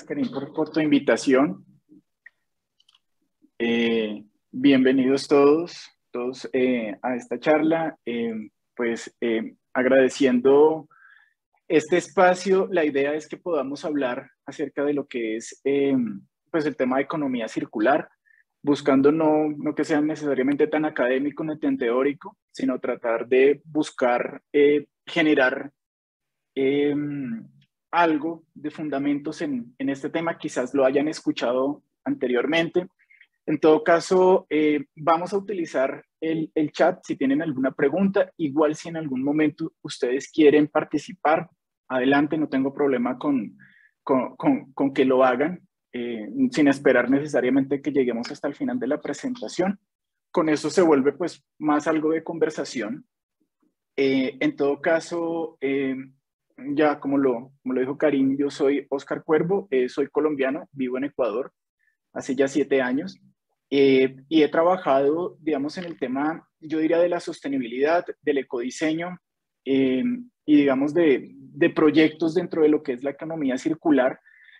Karim, por tu invitación. Bienvenidos todos a esta charla. Agradeciendo este espacio, la idea es que podamos hablar acerca de lo que es pues el tema de economía circular, buscando no que sea necesariamente tan académico ni tan teórico, sino tratar de buscar generar eh, algo de fundamentos en este tema. Quizás lo hayan escuchado anteriormente. En todo caso, vamos a utilizar el chat si tienen alguna pregunta. Igual si en algún momento ustedes quieren participar, adelante, no tengo problema con que lo hagan, sin esperar necesariamente que lleguemos hasta el final de la presentación. Con eso se vuelve pues más algo de conversación. En todo caso, ya como lo dijo Karim, yo soy Oscar Cuervo, soy colombiano, vivo en Ecuador hace ya 7 años, y he trabajado, digamos, en el tema, yo diría, de la sostenibilidad, del ecodiseño, y digamos de proyectos dentro de lo que es la economía circular,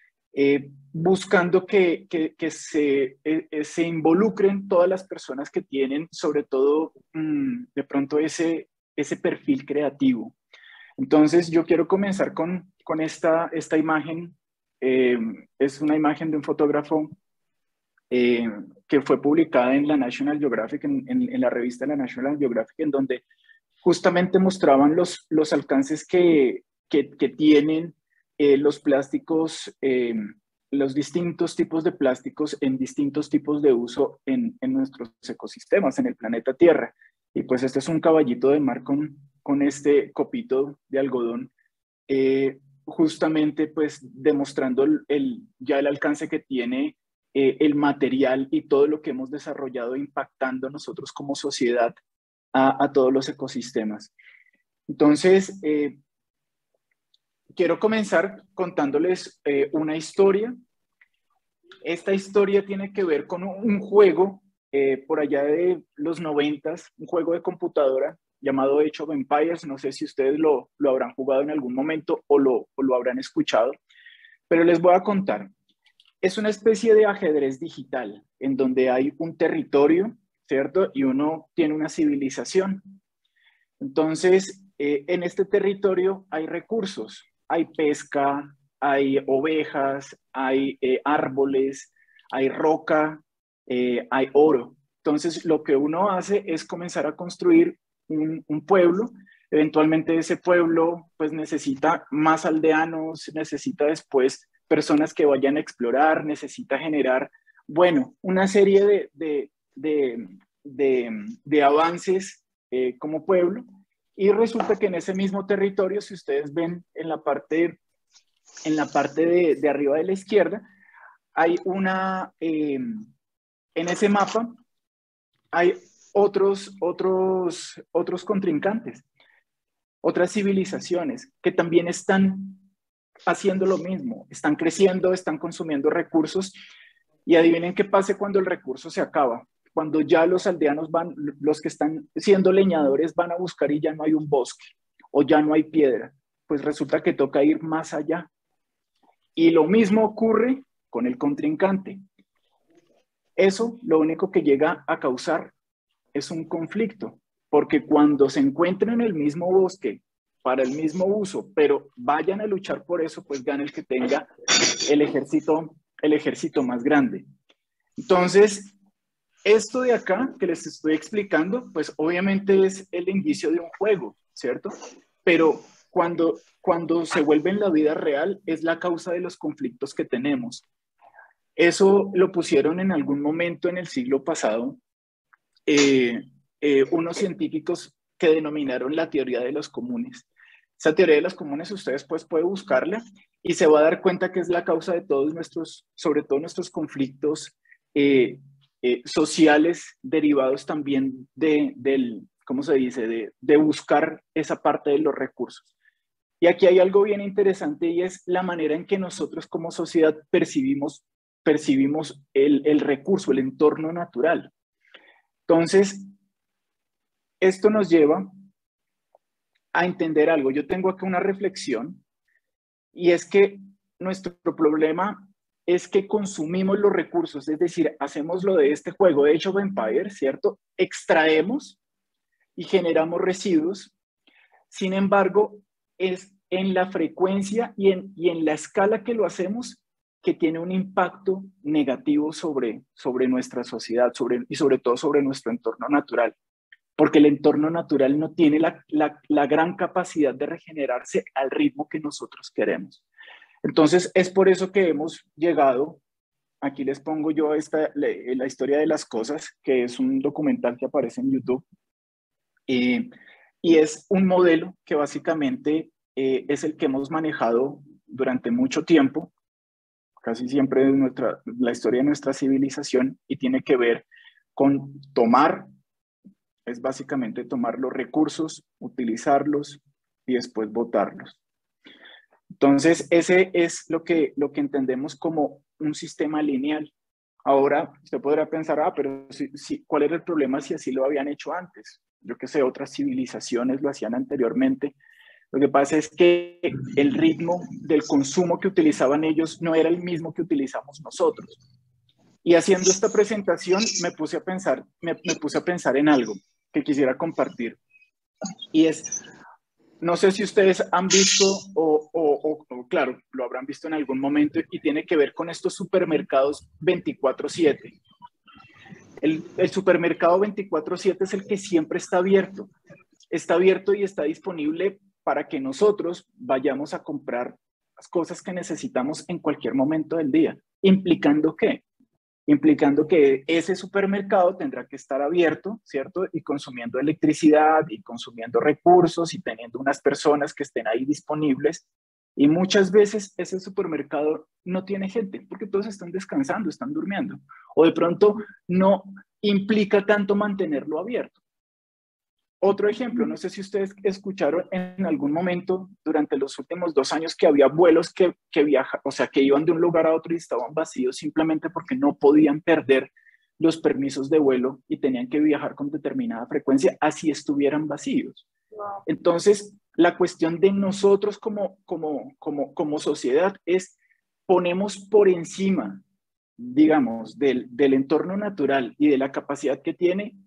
buscando que se involucren todas las personas que tienen, sobre todo, de pronto ese perfil creativo. Entonces, yo quiero comenzar con esta imagen. Es una imagen de un fotógrafo que fue publicada en la National Geographic, en la revista La National Geographic, en donde justamente mostraban los alcances que tienen los plásticos, los distintos tipos de plásticos en distintos tipos de uso en nuestros ecosistemas, en el planeta Tierra. Y pues este es un caballito de mar con este copito de algodón, justamente pues demostrando ya el alcance que tiene el material y todo lo que hemos desarrollado impactando nosotros como sociedad a todos los ecosistemas. Entonces, quiero comenzar contándoles una historia. Esta historia tiene que ver con un juego por allá de los 90s, un juego de computadora llamado Age of Empires. No sé si ustedes lo habrán jugado en algún momento o lo habrán escuchado, pero les voy a contar. Es una especie de ajedrez digital en donde hay un territorio, ¿cierto? Y uno tiene una civilización. Entonces, en este territorio hay recursos, hay pesca, hay ovejas, hay árboles, hay roca, hay oro. Entonces, lo que uno hace es comenzar a construir un pueblo. Eventualmente ese pueblo pues necesita más aldeanos, necesita después personas que vayan a explorar, necesita generar, bueno, una serie de avances como pueblo. Y resulta que en ese mismo territorio, si ustedes ven en la parte de arriba de la izquierda, hay en ese mapa hay otros contrincantes, otras civilizaciones que también están haciendo lo mismo, están creciendo, están consumiendo recursos, y adivinen qué pasa cuando el recurso se acaba. Cuando ya los aldeanos los que están siendo leñadores van a buscar y ya no hay un bosque o ya no hay piedra, pues resulta que toca ir más allá. Y lo mismo ocurre con el contrincante. Eso lo único que llega a causar es un conflicto, porque cuando se encuentren en el mismo bosque para el mismo uso, pero vayan a luchar por eso, pues gana el que tenga el ejército más grande. Entonces, esto de acá que les estoy explicando, pues obviamente es el inicio de un juego, ¿cierto? Pero cuando se vuelve en la vida real es la causa de los conflictos que tenemos. Eso lo pusieron en algún momento en el siglo pasado unos científicos que denominaron la teoría de los comunes. Esa teoría de los comunes ustedes pues pueden buscarla y se va a dar cuenta que es la causa de todos sobre todo nuestros conflictos sociales derivados también ¿cómo se dice? De buscar esa parte de los recursos. Y aquí hay algo bien interesante y es la manera en que nosotros como sociedad percibimos el recurso, el entorno natural. Entonces, esto nos lleva a entender algo. Yo tengo aquí una reflexión y es que nuestro problema es que consumimos los recursos, es decir, hacemos lo de este juego de Age of Empires, ¿cierto? Extraemos y generamos residuos. Sin embargo, es en la frecuencia y en la escala que lo hacemos que tiene un impacto negativo sobre nuestra sociedad y sobre todo sobre nuestro entorno natural, porque el entorno natural no tiene la gran capacidad de regenerarse al ritmo que nosotros queremos. Entonces, es por eso que hemos llegado, aquí les pongo yo la historia de las cosas, que es un documental que aparece en YouTube, y es un modelo que básicamente es el que hemos manejado durante mucho tiempo, casi siempre en la historia de nuestra civilización, y tiene que ver con es básicamente tomar los recursos, utilizarlos y después botarlos. Entonces, ese es lo que entendemos como un sistema lineal. Ahora, usted podrá pensar, pero ¿cuál era el problema si así lo habían hecho antes? Yo qué sé, otras civilizaciones lo hacían anteriormente. Lo que pasa es que el ritmo del consumo que utilizaban ellos no era el mismo que utilizamos nosotros. Y haciendo esta presentación me puse a pensar en algo que quisiera compartir. Y es, no sé si ustedes han visto o claro, lo habrán visto en algún momento y tiene que ver con estos supermercados 24/7. El supermercado 24/7 es el que siempre está abierto. Está abierto y está disponible para que nosotros vayamos a comprar las cosas que necesitamos en cualquier momento del día. ¿Implicando qué? Implicando que ese supermercado tendrá que estar abierto, ¿cierto? Y consumiendo electricidad y consumiendo recursos y teniendo unas personas que estén ahí disponibles. Y muchas veces ese supermercado no tiene gente porque todos están descansando, están durmiendo. O de pronto no implica tanto mantenerlo abierto. Otro ejemplo, no sé si ustedes escucharon en algún momento durante los últimos 2 años que había vuelos que viajan, o sea, que iban de un lugar a otro y estaban vacíos simplemente porque no podían perder los permisos de vuelo y tenían que viajar con determinada frecuencia, así estuvieran vacíos. Entonces, la cuestión de nosotros como sociedad es ponemos por encima, digamos, del entorno natural y de la capacidad que tiene,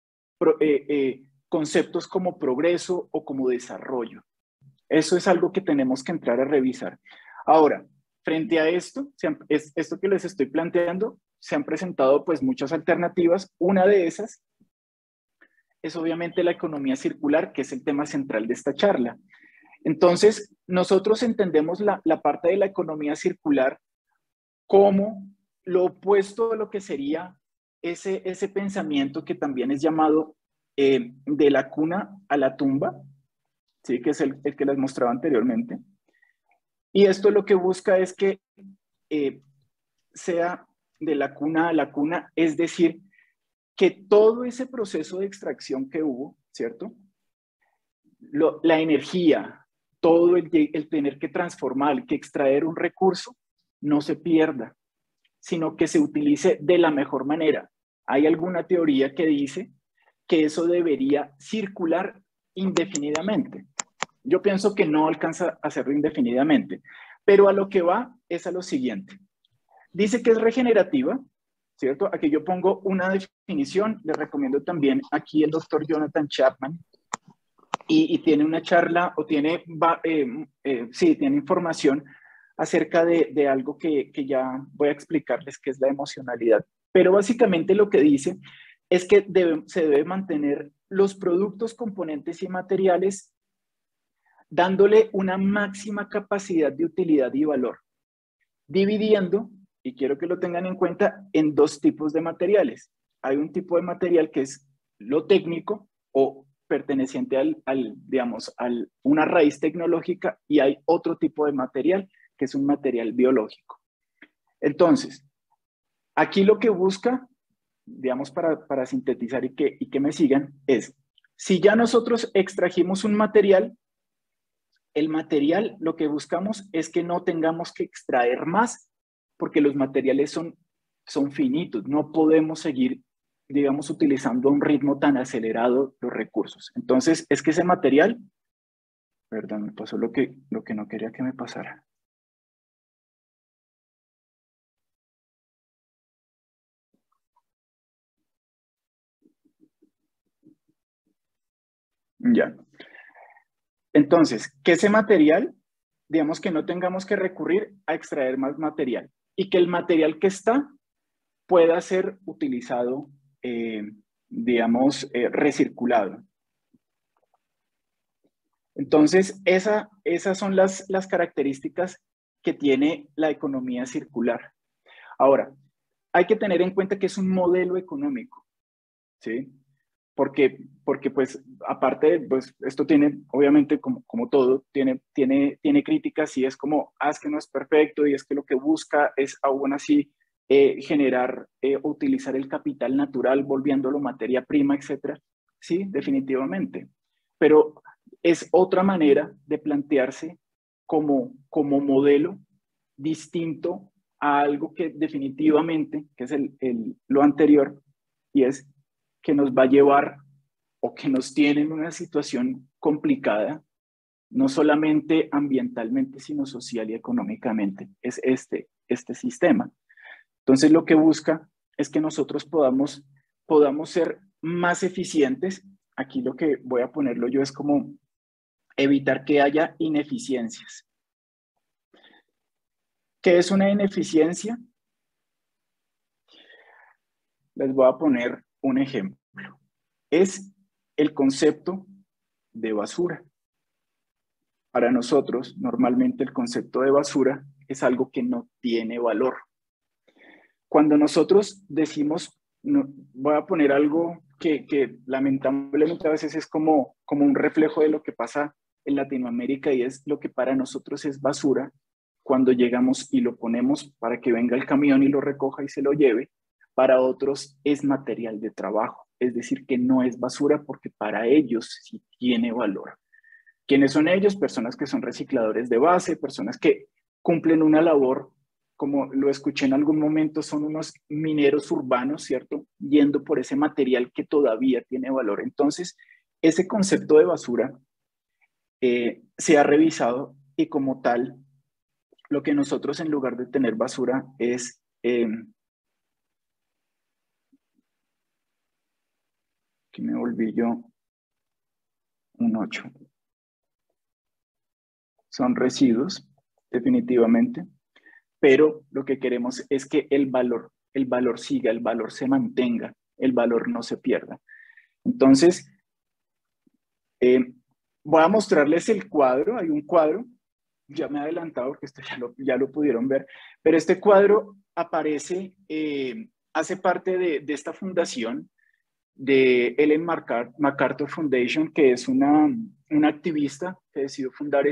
conceptos como progreso o como desarrollo. Eso es algo que tenemos que entrar a revisar. Ahora, frente a esto, esto que les estoy planteando, se han presentado pues muchas alternativas. Una de esas es obviamente la economía circular, que es el tema central de esta charla. Entonces, nosotros entendemos la parte de la economía circular como lo opuesto a lo que sería ese pensamiento que también es llamado de la cuna a la tumba, ¿sí? Que es el que les mostraba anteriormente. Y esto lo que busca es que sea de la cuna a la cuna, es decir, que todo ese proceso de extracción que hubo, ¿cierto? La energía, todo el tener que transformar, que extraer un recurso, no se pierda, sino que se utilice de la mejor manera. Hay alguna teoría que dice que eso debería circular indefinidamente. Yo pienso que no alcanza a hacerlo indefinidamente, pero a lo que va es a lo siguiente. Dice que es regenerativa, ¿cierto? Aquí yo pongo una definición, les recomiendo también aquí el doctor Jonathan Chapman, y tiene una charla, o tiene información acerca de algo que ya voy a explicarles, que es la emocionalidad. Pero básicamente lo que dice es que se debe mantener los productos, componentes y materiales dándole una máxima capacidad de utilidad y valor, dividiendo, y quiero que lo tengan en cuenta, en 2 tipos de materiales. Hay un tipo de material que es lo técnico o perteneciente digamos, a una raíz tecnológica, y hay otro tipo de material que es un material biológico. Entonces, aquí lo que busca, digamos, para sintetizar y que me sigan, es, si ya nosotros extrajimos un material, el material lo que buscamos es que no tengamos que extraer más, porque los materiales son finitos, no podemos seguir, digamos, utilizando a un ritmo tan acelerado los recursos. Entonces, es que ese material, perdón, me pasó lo que no quería que me pasara. Ya. Entonces, que ese material, digamos que no tengamos que recurrir a extraer más material y que el material que está pueda ser utilizado, digamos, recirculado. Entonces, esas son las características que tiene la economía circular. Ahora, hay que tener en cuenta que es un modelo económico, ¿sí? Porque pues, aparte, pues, esto tiene, obviamente, como todo, tiene críticas y es como, es que no es perfecto y es que lo que busca es aún así generar, utilizar el capital natural, volviéndolo materia prima, etcétera. Sí, definitivamente. Pero es otra manera de plantearse como modelo distinto a algo que definitivamente, que es lo anterior, y es que nos va a llevar o que nos tiene en una situación complicada, no solamente ambientalmente, sino social y económicamente, es este sistema. Entonces, lo que busca es que nosotros podamos ser más eficientes. Aquí lo que voy a ponerlo yo es como evitar que haya ineficiencias. ¿Qué es una ineficiencia? Les voy a poner un ejemplo. Es el concepto de basura. Para nosotros, normalmente el concepto de basura es algo que no tiene valor. Cuando nosotros decimos, no, voy a poner algo que lamentablemente a veces es como un reflejo de lo que pasa en Latinoamérica y es lo que para nosotros es basura, cuando llegamos y lo ponemos para que venga el camión y lo recoja y se lo lleve, para otros es material de trabajo, es decir, que no es basura porque para ellos sí tiene valor. ¿Quiénes son ellos? Personas que son recicladores de base, personas que cumplen una labor, como lo escuché en algún momento, son unos mineros urbanos, ¿cierto? Yendo por ese material que todavía tiene valor. Entonces, ese concepto de basura se ha revisado y como tal, lo que nosotros en lugar de tener basura es... aquí me volví yo un 8. Son residuos, definitivamente, pero lo que queremos es que el valor siga, el valor se mantenga, el valor no se pierda. Entonces, eh, voy a mostrarles el cuadro, hay un cuadro, ya me he adelantado porque esto ya lo pudieron ver, pero este cuadro aparece, hace parte de esta fundación de Ellen MacArthur Foundation, que es una activista que decidió fundar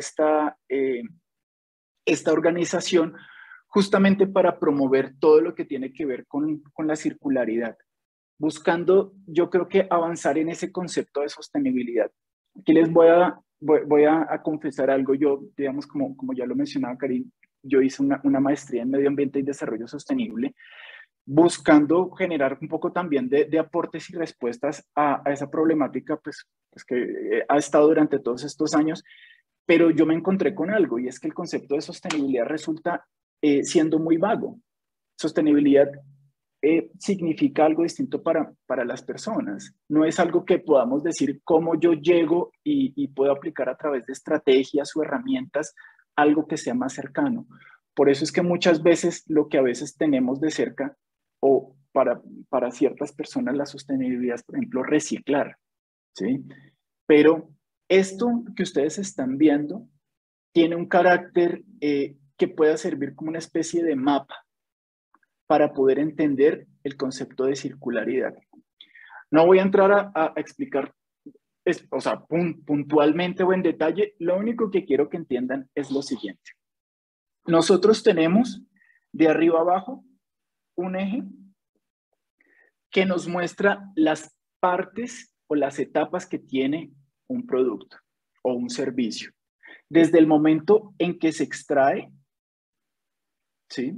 esta organización justamente para promover todo lo que tiene que ver con la circularidad, buscando, yo creo que avanzar en ese concepto de sostenibilidad. Aquí les voy a confesar algo. Yo, digamos, como ya lo mencionaba Karim, yo hice una maestría en Medio Ambiente y Desarrollo Sostenible, buscando generar un poco también de aportes y respuestas a esa problemática pues que ha estado durante todos estos años, pero yo me encontré con algo y es que el concepto de sostenibilidad resulta siendo muy vago. Sostenibilidad significa algo distinto para las personas. No es algo que podamos decir cómo yo llego y puedo aplicar a través de estrategias o herramientas algo que sea más cercano. Por eso es que muchas veces lo que a veces tenemos de cerca o para ciertas personas la sostenibilidad es, por ejemplo, reciclar, ¿sí? Pero esto que ustedes están viendo tiene un carácter que pueda servir como una especie de mapa para poder entender el concepto de circularidad. No voy a entrar a explicar, o sea, puntualmente o en detalle, lo único que quiero que entiendan es lo siguiente. Nosotros tenemos de arriba abajo un eje que nos muestra las partes o las etapas que tiene un producto o un servicio. Desde el momento en que se extrae, ¿sí?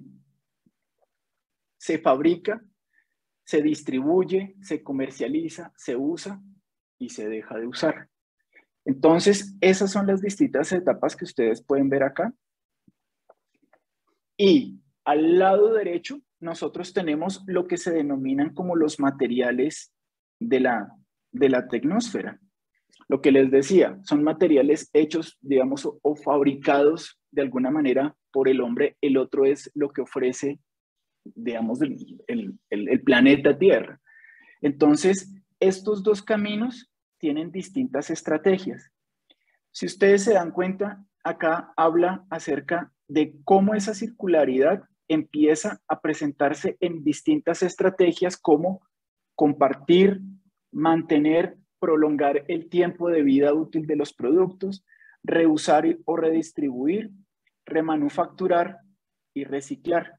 Se fabrica, se distribuye, se comercializa, se usa y se deja de usar. Entonces, esas son las distintas etapas que ustedes pueden ver acá. Y al lado derecho, nosotros tenemos lo que se denominan como los materiales de la tecnosfera, Lo que les decía, son materiales hechos, digamos, o fabricados de alguna manera por el hombre. El otro es lo que ofrece, digamos, el planeta Tierra. Entonces, estos dos caminos tienen distintas estrategias. Si ustedes se dan cuenta, acá habla acerca de cómo esa circularidad empieza a presentarse en distintas estrategias como compartir, mantener, prolongar el tiempo de vida útil de los productos, reusar o redistribuir, remanufacturar y reciclar.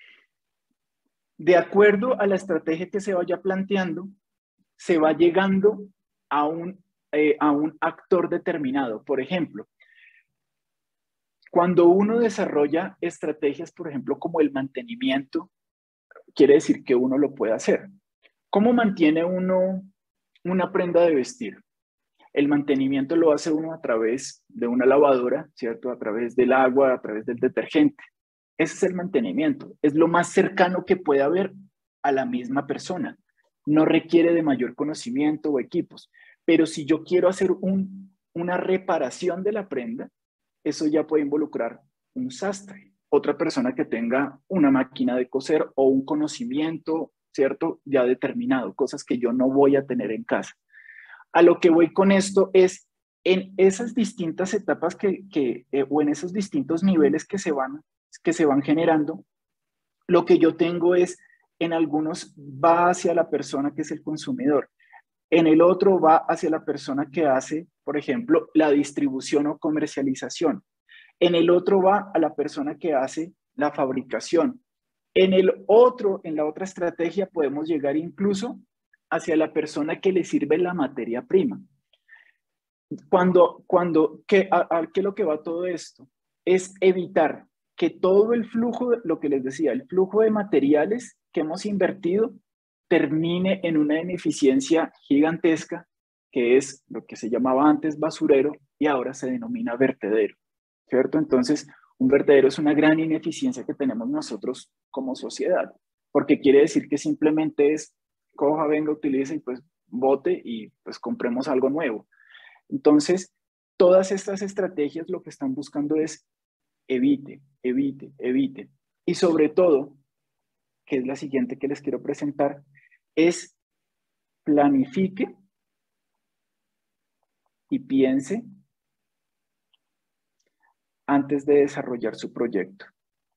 De acuerdo a la estrategia que se vaya planteando, se va llegando a un actor determinado. Por ejemplo, cuando uno desarrolla estrategias, por ejemplo, como el mantenimiento, quiere decir que uno lo puede hacer. ¿Cómo mantiene uno una prenda de vestir? El mantenimiento lo hace uno a través de una lavadora, ¿cierto? A través del agua, a través del detergente. Ese es el mantenimiento. Es lo más cercano que puede haber a la misma persona. No requiere de mayor conocimiento o equipos. Pero si yo quiero hacer una reparación de la prenda, eso ya puede involucrar un sastre, otra persona que tenga una máquina de coser o un conocimiento, ¿cierto? Ya determinado, cosas que yo no voy a tener en casa. A lo que voy con esto es, en esas distintas etapas o en esos distintos niveles que se van generando, lo que yo tengo es, en algunos va hacia la persona que es el consumidor, en el otro va hacia la persona que hace, por ejemplo, la distribución o comercialización. En el otro va a la persona que hace la fabricación. En la otra estrategia podemos llegar incluso hacia la persona que le sirve la materia prima. ¿Qué es lo que va todo esto? Es evitar que todo el flujo, lo que les decía, el flujo de materiales que hemos invertido termine en una ineficiencia gigantesca, que es lo que se llamaba antes basurero y ahora se denomina vertedero, ¿cierto? Entonces, un vertedero es una gran ineficiencia que tenemos nosotros como sociedad, porque quiere decir que simplemente es coja, venga, utilice y pues bote y pues compremos algo nuevo. Entonces, todas estas estrategias lo que están buscando es evite, evite, evite. Y sobre todo, que es la siguiente que les quiero presentar, es planifique y piense antes de desarrollar su proyecto.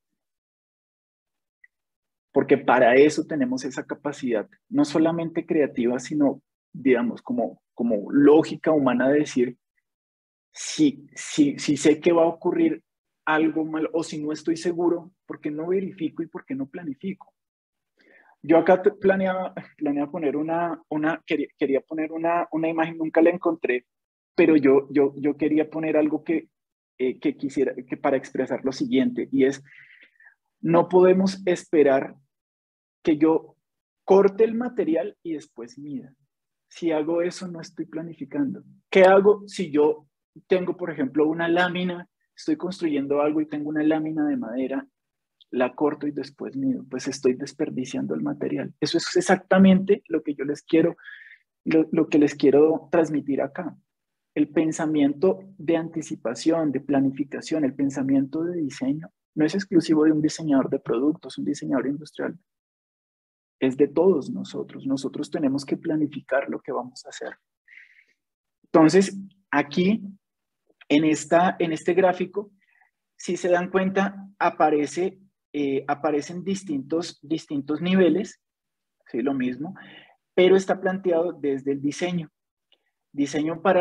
Porque para eso tenemos esa capacidad, no solamente creativa, sino, digamos, como lógica humana de decir, si sé que va a ocurrir algo mal o si no estoy seguro, ¿por qué no verifico y por qué no planifico? Yo acá planeaba poner quería poner una imagen, nunca la encontré, pero yo quería poner algo que quisiera, que para expresar lo siguiente, y es, no podemos esperar que yo corte el material y después mida. Si hago eso, no estoy planificando. ¿Qué hago si yo tengo, por ejemplo, una lámina, estoy construyendo algo y tengo una lámina de madera, la corto y después mido? Pues estoy desperdiciando el material. Eso es exactamente lo que yo les quiero, lo que les quiero transmitir acá. El pensamiento de anticipación, de planificación, el pensamiento de diseño, no es exclusivo de un diseñador de productos, un diseñador industrial. Es de todos nosotros. Nosotros tenemos que planificar lo que vamos a hacer. Entonces, aquí, en este gráfico, si se dan cuenta, aparecen distintos niveles, ¿sí? Lo mismo, pero está planteado desde el diseño. Diseño para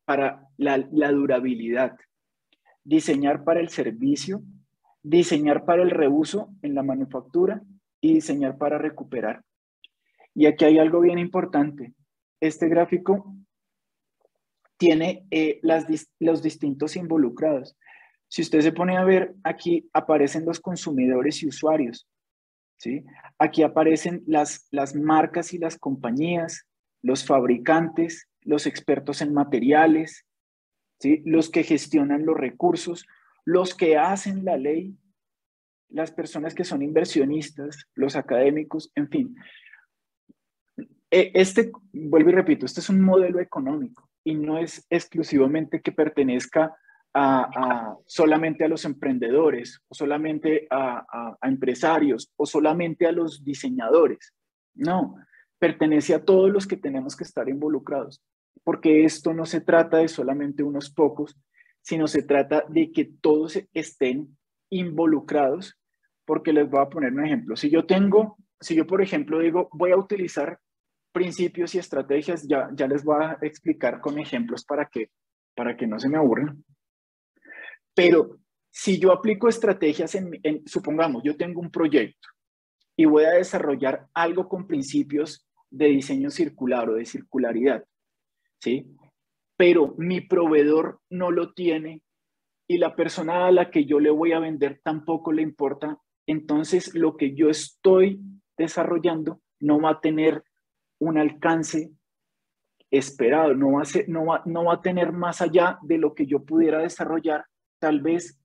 la durabilidad, diseñar para el servicio, diseñar para el reuso en la manufactura y diseñar para recuperar. Y aquí hay algo bien importante. Este gráfico tiene los distintos involucrados. Si usted se pone a ver, aquí aparecen los consumidores y usuarios, ¿sí? Aquí aparecen las marcas y las compañías, los fabricantes, los expertos en materiales, ¿sí? Los que gestionan los recursos, los que hacen la ley, las personas que son inversionistas, los académicos, en fin. Vuelvo y repito, este es un modelo económico y no es exclusivamente que pertenezca solamente a los emprendedores, o solamente a empresarios, o solamente a los diseñadores. No, pertenece a todos los que tenemos que estar involucrados, porque esto no se trata de solamente unos pocos, sino se trata de que todos estén involucrados, porque les voy a poner un ejemplo. Si yo, por ejemplo, digo, voy a utilizar principios y estrategias, ya les voy a explicar con ejemplos para que no se me aburran. Pero si yo aplico estrategias supongamos, yo tengo un proyecto y voy a desarrollar algo con principios de diseño circular o de circularidad, ¿sí? Pero mi proveedor no lo tiene y la persona a la que yo le voy a vender tampoco le importa, entonces lo que yo estoy desarrollando no va a tener un alcance esperado, no va a tener más allá de lo que yo pudiera desarrollar, tal vez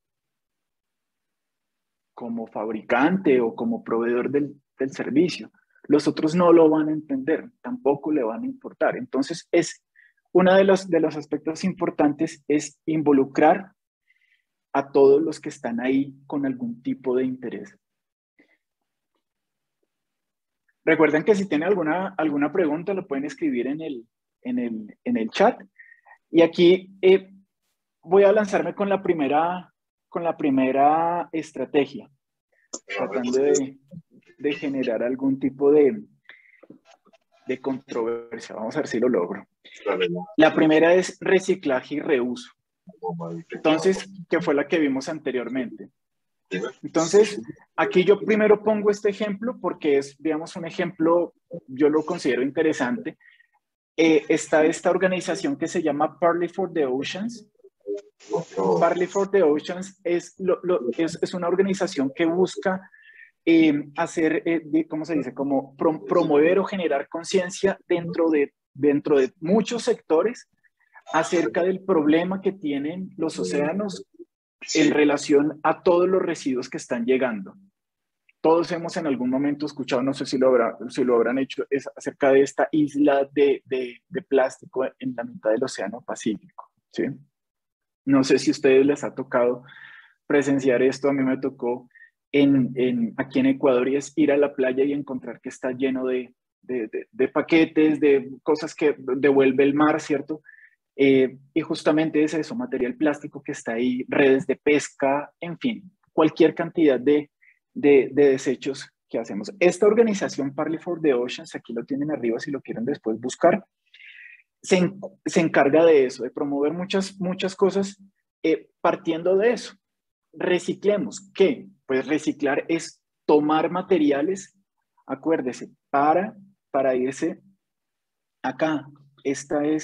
como fabricante o como proveedor del servicio. Los otros no lo van a entender, tampoco le van a importar. Entonces, uno de los aspectos importantes es involucrar a todos los que están ahí con algún tipo de interés. Recuerden que si tienen alguna pregunta, lo pueden escribir en el chat. Y aquí voy a lanzarme con la primera estrategia, tratando de generar algún tipo de controversia. Vamos a ver si lo logro. La primera es reciclaje y reuso. Entonces, que fue la que vimos anteriormente. Entonces, aquí yo primero pongo este ejemplo porque es, digamos, un ejemplo, yo lo considero interesante. Está esta organización que se llama Partly for the Oceans. Partly for the Oceans es una organización que busca hacer, ¿cómo se dice? Como promover o generar conciencia dentro de muchos sectores acerca del problema que tienen los océanos en relación a todos los residuos que están llegando. Todos hemos en algún momento escuchado, no sé si lo habrán hecho, es acerca de esta isla de plástico en la mitad del Océano Pacífico, ¿sí? No sé si a ustedes les ha tocado presenciar esto. A mí me tocó aquí en Ecuador, y es ir a la playa y encontrar que está lleno de paquetes, de cosas que devuelve el mar, ¿cierto? Y justamente es eso, material plástico que está ahí, redes de pesca, en fin, cualquier cantidad de desechos que hacemos. Esta organización Partly for the Oceans, aquí lo tienen arriba si lo quieren después buscar, se encarga de eso, de promover muchas cosas partiendo de eso. Reciclemos. ¿Qué? Pues reciclar es tomar materiales, acuérdese, para irse acá. Este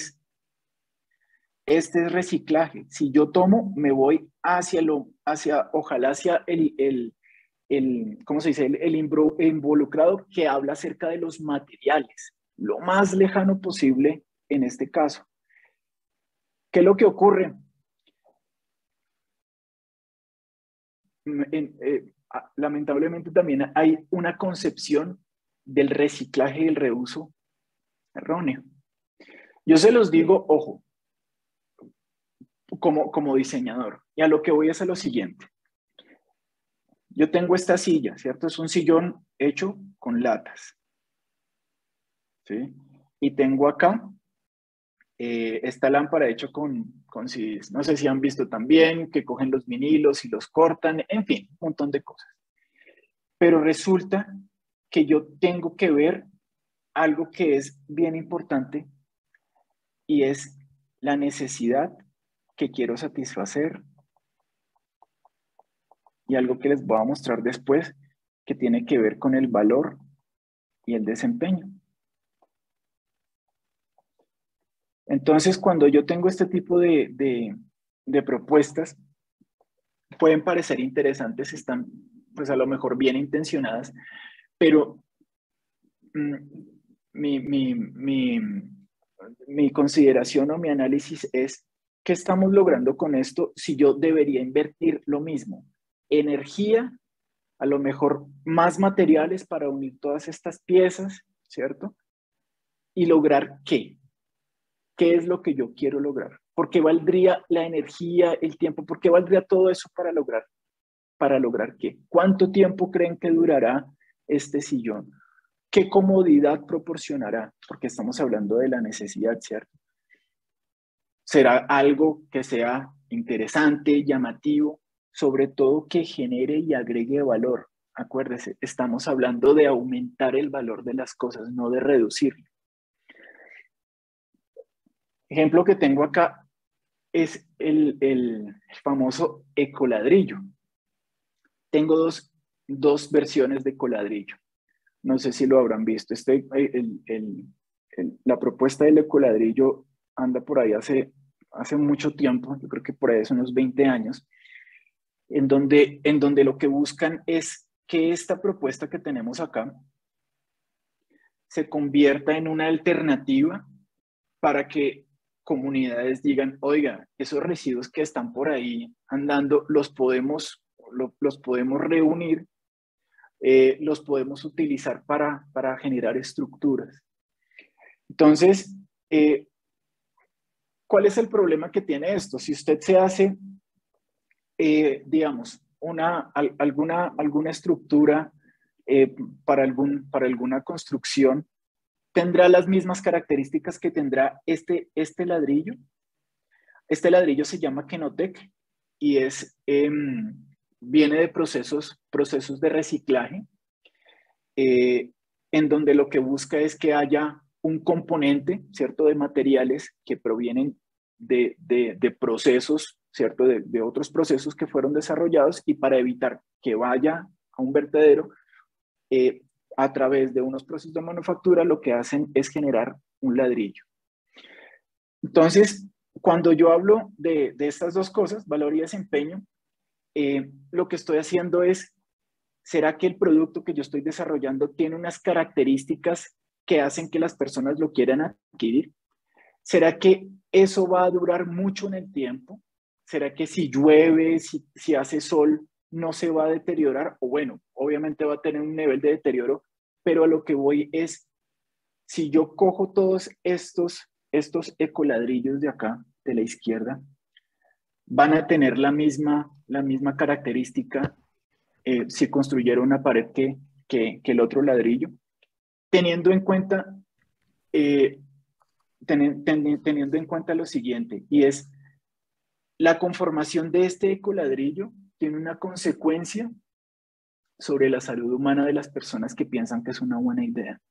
es reciclaje. Si yo tomo, me voy ojalá hacia ¿cómo se dice? El involucrado que habla acerca de los materiales, lo más lejano posible en este caso. ¿Qué es lo que ocurre? Lamentablemente también hay una concepción del reciclaje y el reuso erróneo. Yo se los digo, ojo, como diseñador, y a lo que voy es a lo siguiente. Yo tengo esta silla, ¿cierto? Es un sillón hecho con latas, ¿sí? Y tengo acá esta lámpara hecha con CDs. No sé si han visto también que cogen los vinilos y los cortan, en fin, un montón de cosas. Pero resulta que yo tengo que ver algo que es bien importante, y es la necesidad que quiero satisfacer, y algo que les voy a mostrar después que tiene que ver con el valor y el desempeño. Entonces, cuando yo tengo este tipo de propuestas, pueden parecer interesantes, están pues a lo mejor bien intencionadas, pero mi consideración o mi análisis es: ¿qué estamos logrando con esto si yo debería invertir lo mismo? Energía, a lo mejor más materiales para unir todas estas piezas, ¿cierto? ¿Y lograr qué? ¿qué es lo que yo quiero lograr? ¿Por qué valdría la energía, el tiempo? ¿Por qué valdría todo eso para lograr? ¿Para lograr qué? ¿Cuánto tiempo creen que durará este sillón? ¿Qué comodidad proporcionará? Porque estamos hablando de la necesidad, ¿cierto? ¿Será algo que sea interesante, llamativo, sobre todo que genere y agregue valor? Acuérdese, estamos hablando de aumentar el valor de las cosas, no de reducirlo. Ejemplo que tengo acá es el famoso ecoladrillo. Tengo dos versiones de ecoladrillo. No sé si lo habrán visto. La propuesta del ecoladrillo anda por ahí hace mucho tiempo, yo creo que por ahí hace unos 20 años, en donde lo que buscan es que esta propuesta que tenemos acá se convierta en una alternativa para que comunidades digan, oiga, esos residuos que están por ahí andando los podemos reunir, los podemos utilizar para generar estructuras. Entonces, ¿cuál es el problema que tiene esto? Si usted se hace, digamos, alguna estructura para alguna construcción, ¿tendrá las mismas características que tendrá este ladrillo? Este ladrillo se llama Kenotec y viene de procesos de reciclaje, en donde lo que busca es que haya un componente, ¿cierto?, de materiales que provienen de procesos, ¿cierto?, de otros procesos que fueron desarrollados, y para evitar que vaya a un vertedero, a través de unos procesos de manufactura, lo que hacen es generar un ladrillo. Entonces, cuando yo hablo de estas dos cosas, valor y desempeño, lo que estoy haciendo es, ¿será que el producto que yo estoy desarrollando tiene unas características que hacen que las personas lo quieran adquirir? ¿Será que eso va a durar mucho en el tiempo? ¿Será que si llueve, si hace sol, no se va a deteriorar? O bueno, obviamente va a tener un nivel de deterioro, pero a lo que voy es, si yo cojo todos estos ecoladrillos de acá, de la izquierda, van a tener la misma característica si construyera una pared que el otro ladrillo, teniendo en cuenta, teniendo en cuenta lo siguiente, y es la conformación de este ecoladrillo tiene una consecuencia sobre la salud humana de las personas que piensan que es una buena idea.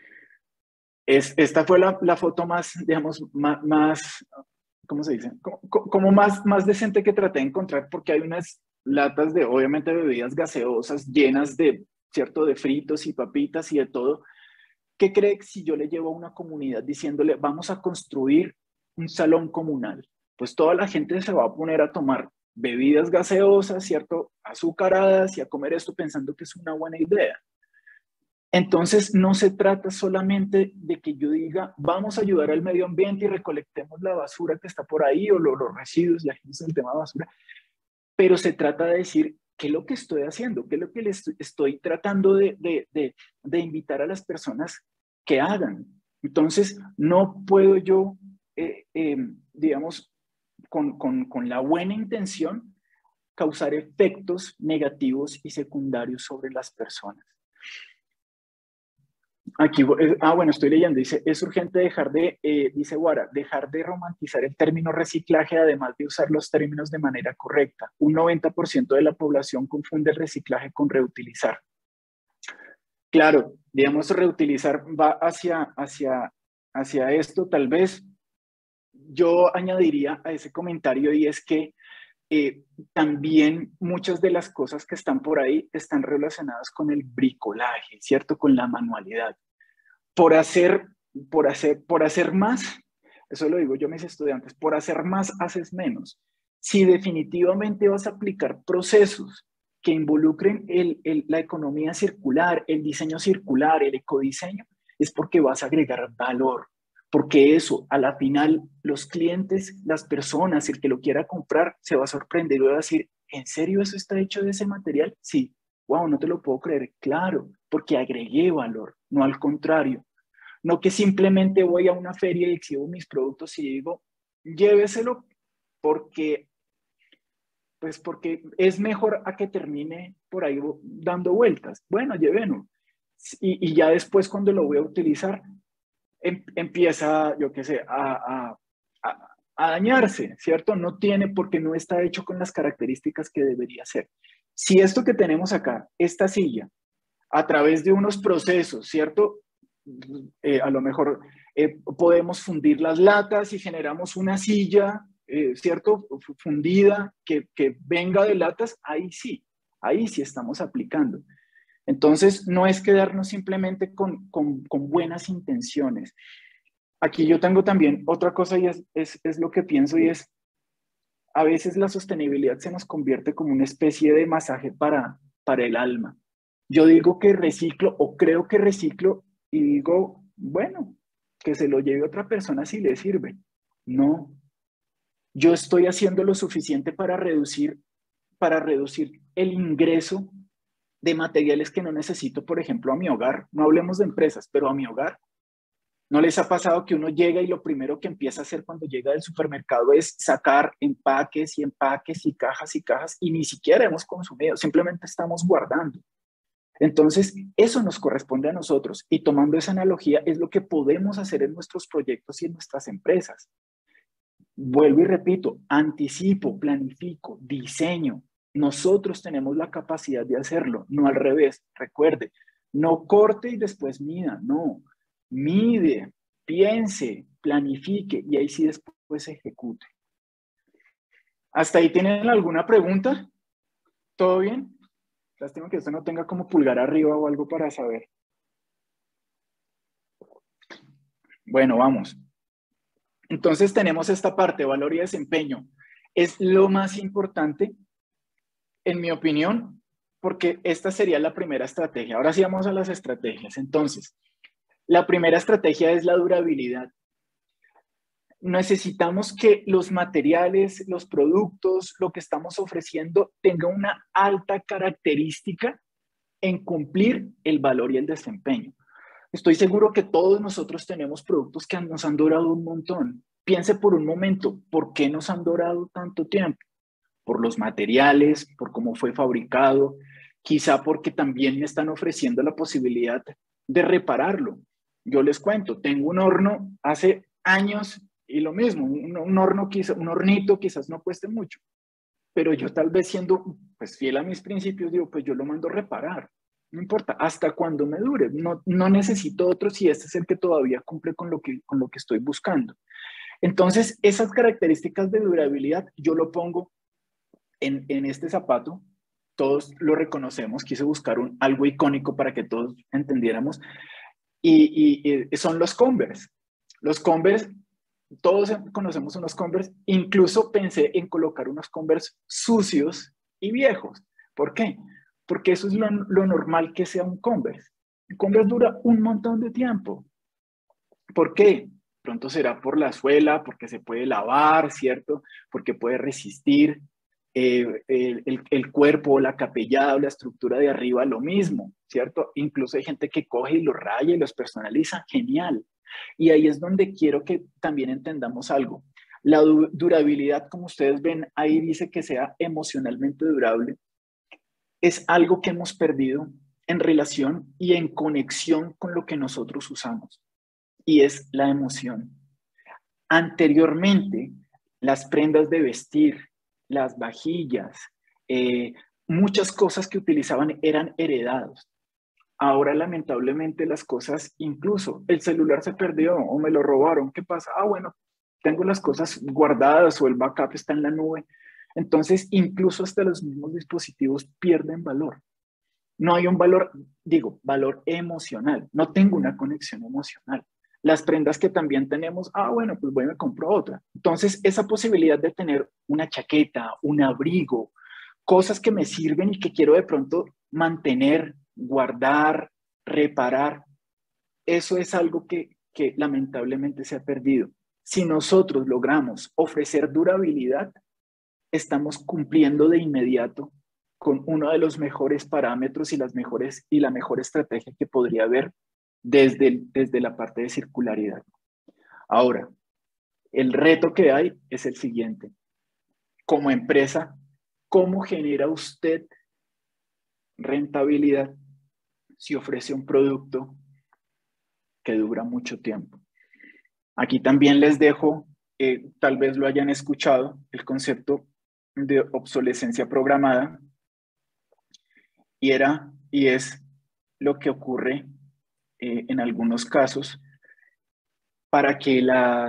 Esta fue la foto más, digamos, más, ¿cómo se dice? Como más decente que traté de encontrar, porque hay unas latas de, obviamente, bebidas gaseosas llenas de, ¿cierto?, de fritos y papitas y de todo. ¿Qué cree que si yo le llevo a una comunidad diciéndole, vamos a construir un salón comunal? Pues toda la gente se va a poner a tomar bebidas gaseosas, ¿cierto?, azucaradas, y a comer esto pensando que es una buena idea. Entonces, no se trata solamente de que yo diga, vamos a ayudar al medio ambiente y recolectemos la basura que está por ahí, o los residuos, ya que es el tema de basura, pero se trata de decir, ¿qué es lo que estoy haciendo? ¿Qué es lo que les estoy tratando de invitar a las personas que hagan? Entonces, no puedo yo, digamos, con la buena intención, causar efectos negativos y secundarios sobre las personas. Aquí, bueno, estoy leyendo, dice, es urgente dice Guara, dejar de romantizar el término reciclaje, además de usar los términos de manera correcta. Un 90% de la población confunde el reciclaje con reutilizar. Claro, digamos, reutilizar va hacia esto, tal vez. Yo añadiría a ese comentario, y es que también muchas de las cosas que están por ahí están relacionadas con el bricolaje, ¿cierto? Con la manualidad. Por hacer más, eso lo digo yo a mis estudiantes, por hacer más haces menos. Si definitivamente vas a aplicar procesos que involucren la economía circular, el diseño circular, el ecodiseño, es porque vas a agregar valor. Porque eso, a la final, los clientes, las personas, el que lo quiera comprar, se va a sorprender y va a decir, ¿en serio eso está hecho de ese material? Sí. Wow, no te lo puedo creer. Claro, porque agregué valor, no al contrario. No que simplemente voy a una feria y exhibo mis productos y digo, lléveselo porque, pues porque es mejor a que termine por ahí dando vueltas. Bueno, llévenlo. Y ya después cuando lo voy a utilizar, empieza, yo qué sé, a dañarse, ¿cierto? No tiene porque no está hecho con las características que debería ser. Si esto que tenemos acá, esta silla, a través de unos procesos, ¿cierto? A lo mejor podemos fundir las latas y generamos una silla, ¿cierto? Fundida que venga de latas, ahí sí estamos aplicando. Entonces, no es quedarnos simplemente con buenas intenciones. Aquí yo tengo también otra cosa y es lo que pienso y es, a veces la sostenibilidad se nos convierte como una especie de masaje para el alma. Yo digo que reciclo o creo que reciclo y digo, bueno, que se lo lleve otra persona si le sirve. No, yo estoy haciendo lo suficiente para reducir el ingreso de materiales que no necesito, por ejemplo, a mi hogar. No hablemos de empresas, pero a mi hogar. ¿No les ha pasado que uno llega y lo primero que empieza a hacer cuando llega del supermercado es sacar empaques y empaques y cajas y ni siquiera hemos consumido, simplemente estamos guardando? Entonces, eso nos corresponde a nosotros y tomando esa analogía es lo que podemos hacer en nuestros proyectos y en nuestras empresas. Vuelvo y repito, anticipo, planifico, diseño. Nosotros tenemos la capacidad de hacerlo, no al revés. Recuerde, no corte y después mida, no. Mide, piense, planifique y ahí sí después ejecute. ¿Hasta ahí tienen alguna pregunta? ¿Todo bien? Lástima que usted no tenga como pulgar arriba o algo para saber. Bueno, vamos. Entonces tenemos esta parte, valor y desempeño. Es lo más importante, en mi opinión, porque esta sería la primera estrategia. Ahora sí vamos a las estrategias. Entonces, la primera estrategia es la durabilidad. Necesitamos que los materiales, los productos, lo que estamos ofreciendo tenga una alta característica en cumplir el valor y el desempeño. Estoy seguro que todos nosotros tenemos productos que nos han durado un montón. Piense por un momento, ¿por qué nos han durado tanto tiempo? Por los materiales, por cómo fue fabricado, quizá porque también me están ofreciendo la posibilidad de repararlo. Yo les cuento, tengo un horno hace años y lo mismo, un horno, un hornito quizás no cueste mucho, pero yo tal vez siendo pues fiel a mis principios, digo, pues yo lo mando a reparar. No importa, hasta cuando me dure. No necesito otro si este es el que todavía cumple con lo que estoy buscando. Entonces, esas características de durabilidad yo lo pongo en este zapato. Todos lo reconocemos. Quise buscar algo icónico para que todos entendiéramos. Y son los Converse. Los Converse, todos conocemos unos Converse. Incluso pensé en colocar unos Converse sucios y viejos. ¿Por qué? Porque eso es lo normal que sea un Converse. Un Converse dura un montón de tiempo. ¿Por qué? Pronto será por la suela, porque se puede lavar, ¿cierto? Porque puede resistir. El cuerpo, la capellada o la estructura de arriba, lo mismo, ¿cierto? Incluso hay gente que coge y los raya y los personaliza. Genial. Y ahí es donde quiero que también entendamos algo. La durabilidad, como ustedes ven, ahí dice que sea emocionalmente durable. Es algo que hemos perdido en relación y en conexión con lo que nosotros usamos. Y es la emoción. Anteriormente, las prendas de vestir, las vajillas, muchas cosas que utilizaban eran heredados. Ahora, lamentablemente, las cosas, incluso el celular se perdió o me lo robaron. ¿Qué pasa? Ah, bueno, tengo las cosas guardadas o el backup está en la nube. Entonces, incluso hasta los mismos dispositivos pierden valor. No hay un valor, digo, valor emocional. No tengo una conexión emocional. Las prendas que también tenemos, ah, bueno, pues voy y me compro otra. Entonces, esa posibilidad de tener una chaqueta, un abrigo, cosas que me sirven y que quiero de pronto mantener, guardar, reparar, eso es algo que lamentablemente se ha perdido. Si nosotros logramos ofrecer durabilidad, estamos cumpliendo de inmediato con uno de los mejores parámetros y la mejor estrategia que podría haber desde la parte de circularidad. Ahora, el reto que hay es el siguiente. Como empresa, ¿cómo genera usted rentabilidad si ofrece un producto que dura mucho tiempo? Aquí también les dejo, tal vez lo hayan escuchado, el concepto de obsolescencia programada, y es lo que ocurre en algunos casos para que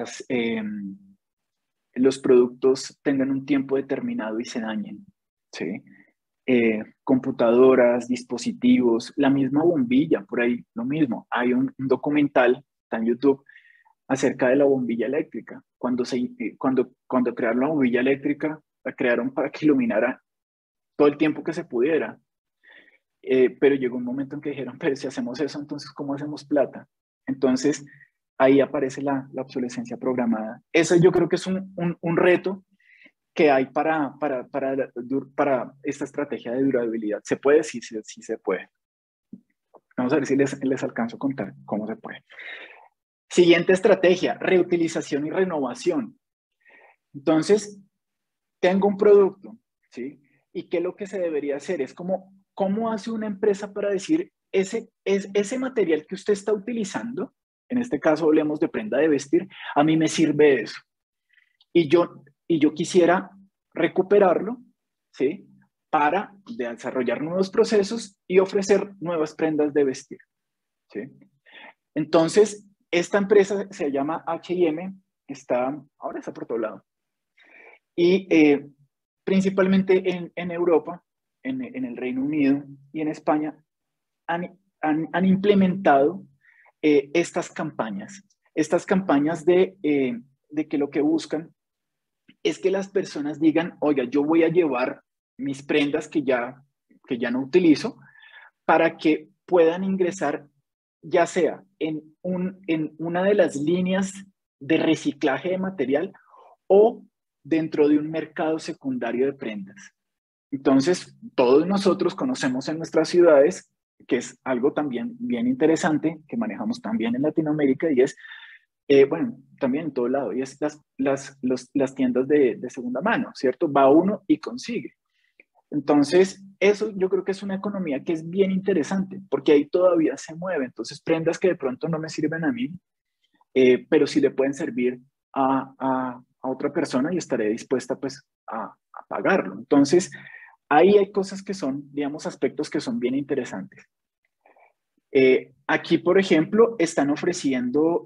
los productos tengan un tiempo determinado y se dañen, ¿sí? Computadoras, dispositivos, la misma bombilla, por ahí lo mismo. Hay un documental, está en YouTube, acerca de la bombilla eléctrica. Cuando crearon la bombilla eléctrica, la crearon para que iluminara todo el tiempo que se pudiera. Pero llegó un momento en que dijeron, pero si hacemos eso, entonces, ¿cómo hacemos plata? Entonces, ahí aparece la obsolescencia programada. Eso yo creo que es un reto que hay para esta estrategia de durabilidad. ¿Se puede? Sí, sí, sí se puede. Vamos a ver si les alcanzo a contar cómo se puede. Siguiente estrategia, reutilización y renovación. Entonces, tengo un producto, ¿sí? ¿Y qué es lo que se debería hacer? Es como, ¿cómo hace una empresa para decir, ese material que usted está utilizando, en este caso hablemos de prenda de vestir, a mí me sirve eso? Y yo quisiera recuperarlo, ¿sí? Para desarrollar nuevos procesos y ofrecer nuevas prendas de vestir, ¿sí? Entonces, esta empresa se llama H&M, ahora está por todo lado. Y principalmente en Europa, en el Reino Unido y en España, han implementado estas campañas de que lo que buscan es que las personas digan, oiga, yo voy a llevar mis prendas que ya no utilizo para que puedan ingresar ya sea en una de las líneas de reciclaje de material o dentro de un mercado secundario de prendas. Entonces, todos nosotros conocemos en nuestras ciudades, que es algo también bien interesante, que manejamos también en Latinoamérica, y es, bueno, también en todo lado, y es las tiendas de segunda mano, ¿cierto? Va uno y consigue. Entonces, eso yo creo que es una economía que es bien interesante, porque ahí todavía se mueve. Entonces, prendas que de pronto no me sirven a mí, pero sí le pueden servir a otra persona y estaré dispuesta pues a pagarlo. Entonces, ahí hay cosas que son, digamos, aspectos que son bien interesantes. Aquí, por ejemplo, están ofreciendo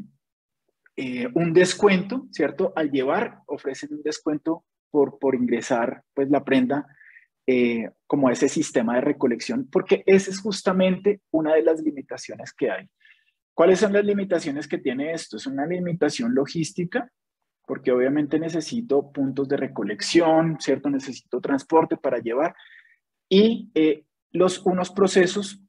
un descuento, ¿cierto? Al llevar, ofrecen un descuento por ingresar pues la prenda como a ese sistema de recolección, porque esa es justamente una de las limitaciones que hay. ¿Cuáles son las limitaciones que tiene esto? Es una limitación logística, porque obviamente necesito puntos de recolección, ¿cierto? Necesito transporte para llevar y unos procesos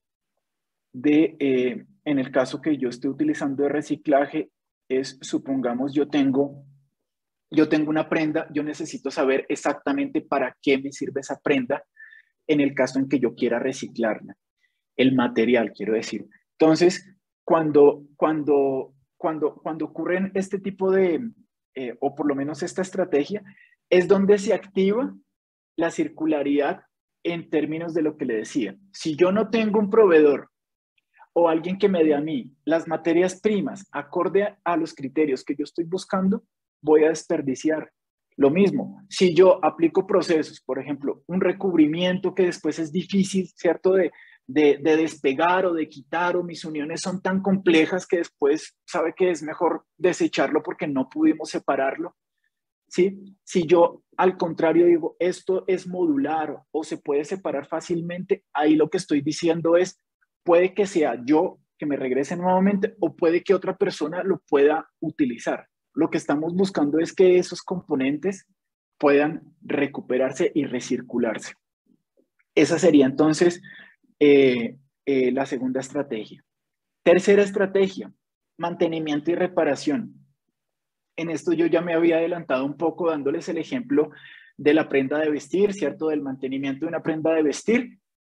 en el caso que yo esté utilizando de reciclaje, supongamos, yo tengo una prenda, yo necesito saber exactamente para qué me sirve esa prenda en el caso en que yo quiera reciclarla, el material, quiero decir. Entonces, cuando ocurren este tipo o por lo menos esta estrategia, es donde se activa la circularidad en términos de lo que le decía. Si yo no tengo un proveedor o alguien que me dé a mí las materias primas acorde a los criterios que yo estoy buscando, voy a desperdiciar. Lo mismo, si yo aplico procesos, por ejemplo, un recubrimiento que después es difícil, ¿cierto?, de despegar o de quitar, o mis uniones son tan complejas que después sabe que es mejor desecharlo porque no pudimos separarlo, ¿sí? Si yo al contrario digo, esto es modular o se puede separar fácilmente, ahí lo que estoy diciendo es, puede que sea yo que me regrese nuevamente o puede que otra persona lo pueda utilizar. Lo que estamos buscando es que esos componentes puedan recuperarse y recircularse. Esa sería entonces la segunda estrategia. Tercera estrategia, mantenimiento y reparación. En esto yo ya me había adelantado un poco dándoles el ejemplo de la prenda de vestir, ¿cierto? Del mantenimiento de una prenda de vestir.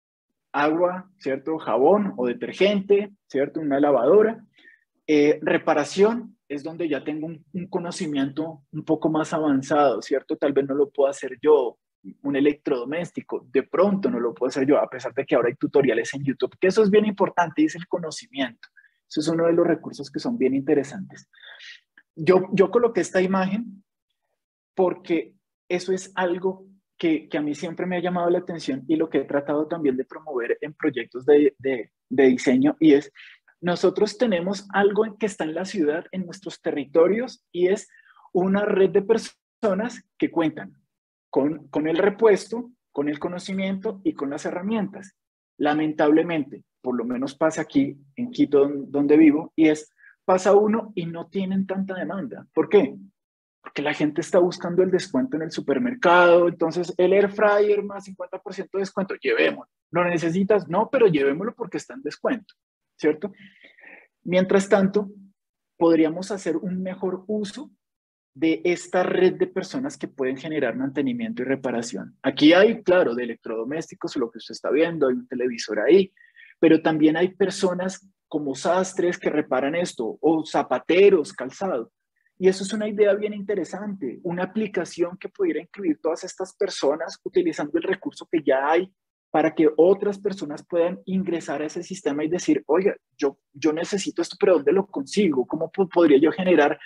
agua, ¿cierto? Jabón o detergente, ¿cierto? Una lavadora. Reparación es donde ya tengo un conocimiento un poco más avanzado, ¿cierto? Tal vez no lo puedo hacer yo, un electrodoméstico, de pronto no lo puedo hacer yo, a pesar de que ahora hay tutoriales en YouTube, que eso es bien importante y es el conocimiento. Eso es uno de los recursos que son bien interesantes. Yo coloqué esta imagen porque eso es algo que a mí siempre me ha llamado la atención y lo que he tratado también de promover en proyectos de diseño, y es, nosotros tenemos algo que está en la ciudad, en nuestros territorios, y es una red de personas que cuentan con el repuesto, con el conocimiento y con las herramientas. Lamentablemente, por lo menos pasa aquí en Quito, donde vivo, y es, pasa uno y no tienen tanta demanda. ¿Por qué? Porque la gente está buscando el descuento en el supermercado, entonces el air fryer más 50% de descuento, llevémoslo. ¿Lo necesitas? No, pero llevémoslo porque está en descuento, ¿cierto? Mientras tanto, podríamos hacer un mejor uso de esta red de personas que pueden generar mantenimiento y reparación. Aquí hay, claro, de electrodomésticos, lo que usted está viendo, hay un televisor ahí, pero también hay personas como sastres que reparan esto, o zapateros, calzado. Y eso es una idea bien interesante, una aplicación que pudiera incluir todas estas personas utilizando el recurso que ya hay para que otras personas puedan ingresar a ese sistema y decir, oiga, yo necesito esto, pero ¿dónde lo consigo? ¿Cómo podría yo generar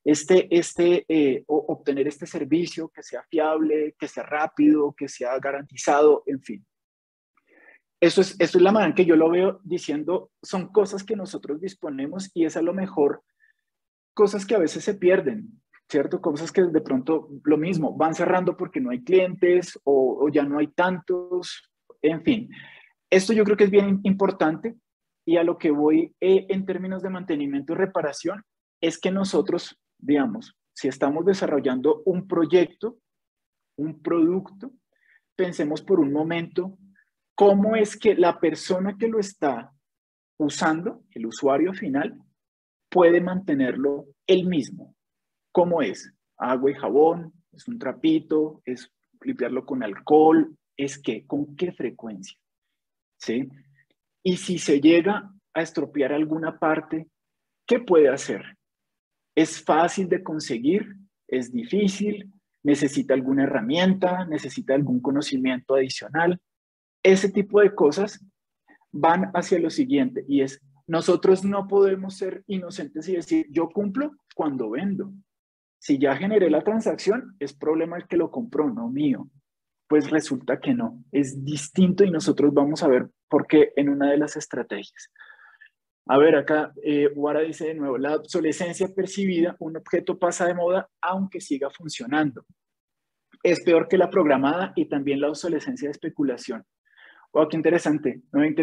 obtener este servicio que sea fiable, que sea rápido, que sea garantizado, en fin? Eso es la manera en que yo lo veo diciendo, son cosas que nosotros disponemos y es a lo mejor cosas que a veces se pierden, ¿cierto? Cosas que de pronto lo mismo, van cerrando porque no hay clientes o ya no hay tantos, en fin. Esto yo creo que es bien importante y a lo que voy en términos de mantenimiento y reparación es que nosotros, digamos, si estamos desarrollando un proyecto, un producto, pensemos por un momento cómo es que la persona que lo está usando, el usuario final, puede mantenerlo él mismo. ¿Cómo es? Agua y jabón, es un trapito, es limpiarlo con alcohol, es que, ¿con qué frecuencia? ¿Sí? Y si se llega a estropear alguna parte, ¿qué puede hacer? ¿Es fácil de conseguir? ¿Es difícil? ¿Necesita alguna herramienta? ¿Necesita algún conocimiento adicional? Ese tipo de cosas van hacia lo siguiente y es, nosotros no podemos ser inocentes y decir, yo cumplo cuando vendo. Si ya generé la transacción, es problema el que lo compró, no mío. Pues resulta que no, es distinto y nosotros vamos a ver por qué en una de las estrategias. A ver, acá Wara dice de nuevo, la obsolescencia percibida, un objeto pasa de moda aunque siga funcionando. Es peor que la programada y también la obsolescencia de especulación. Wow, qué interesante.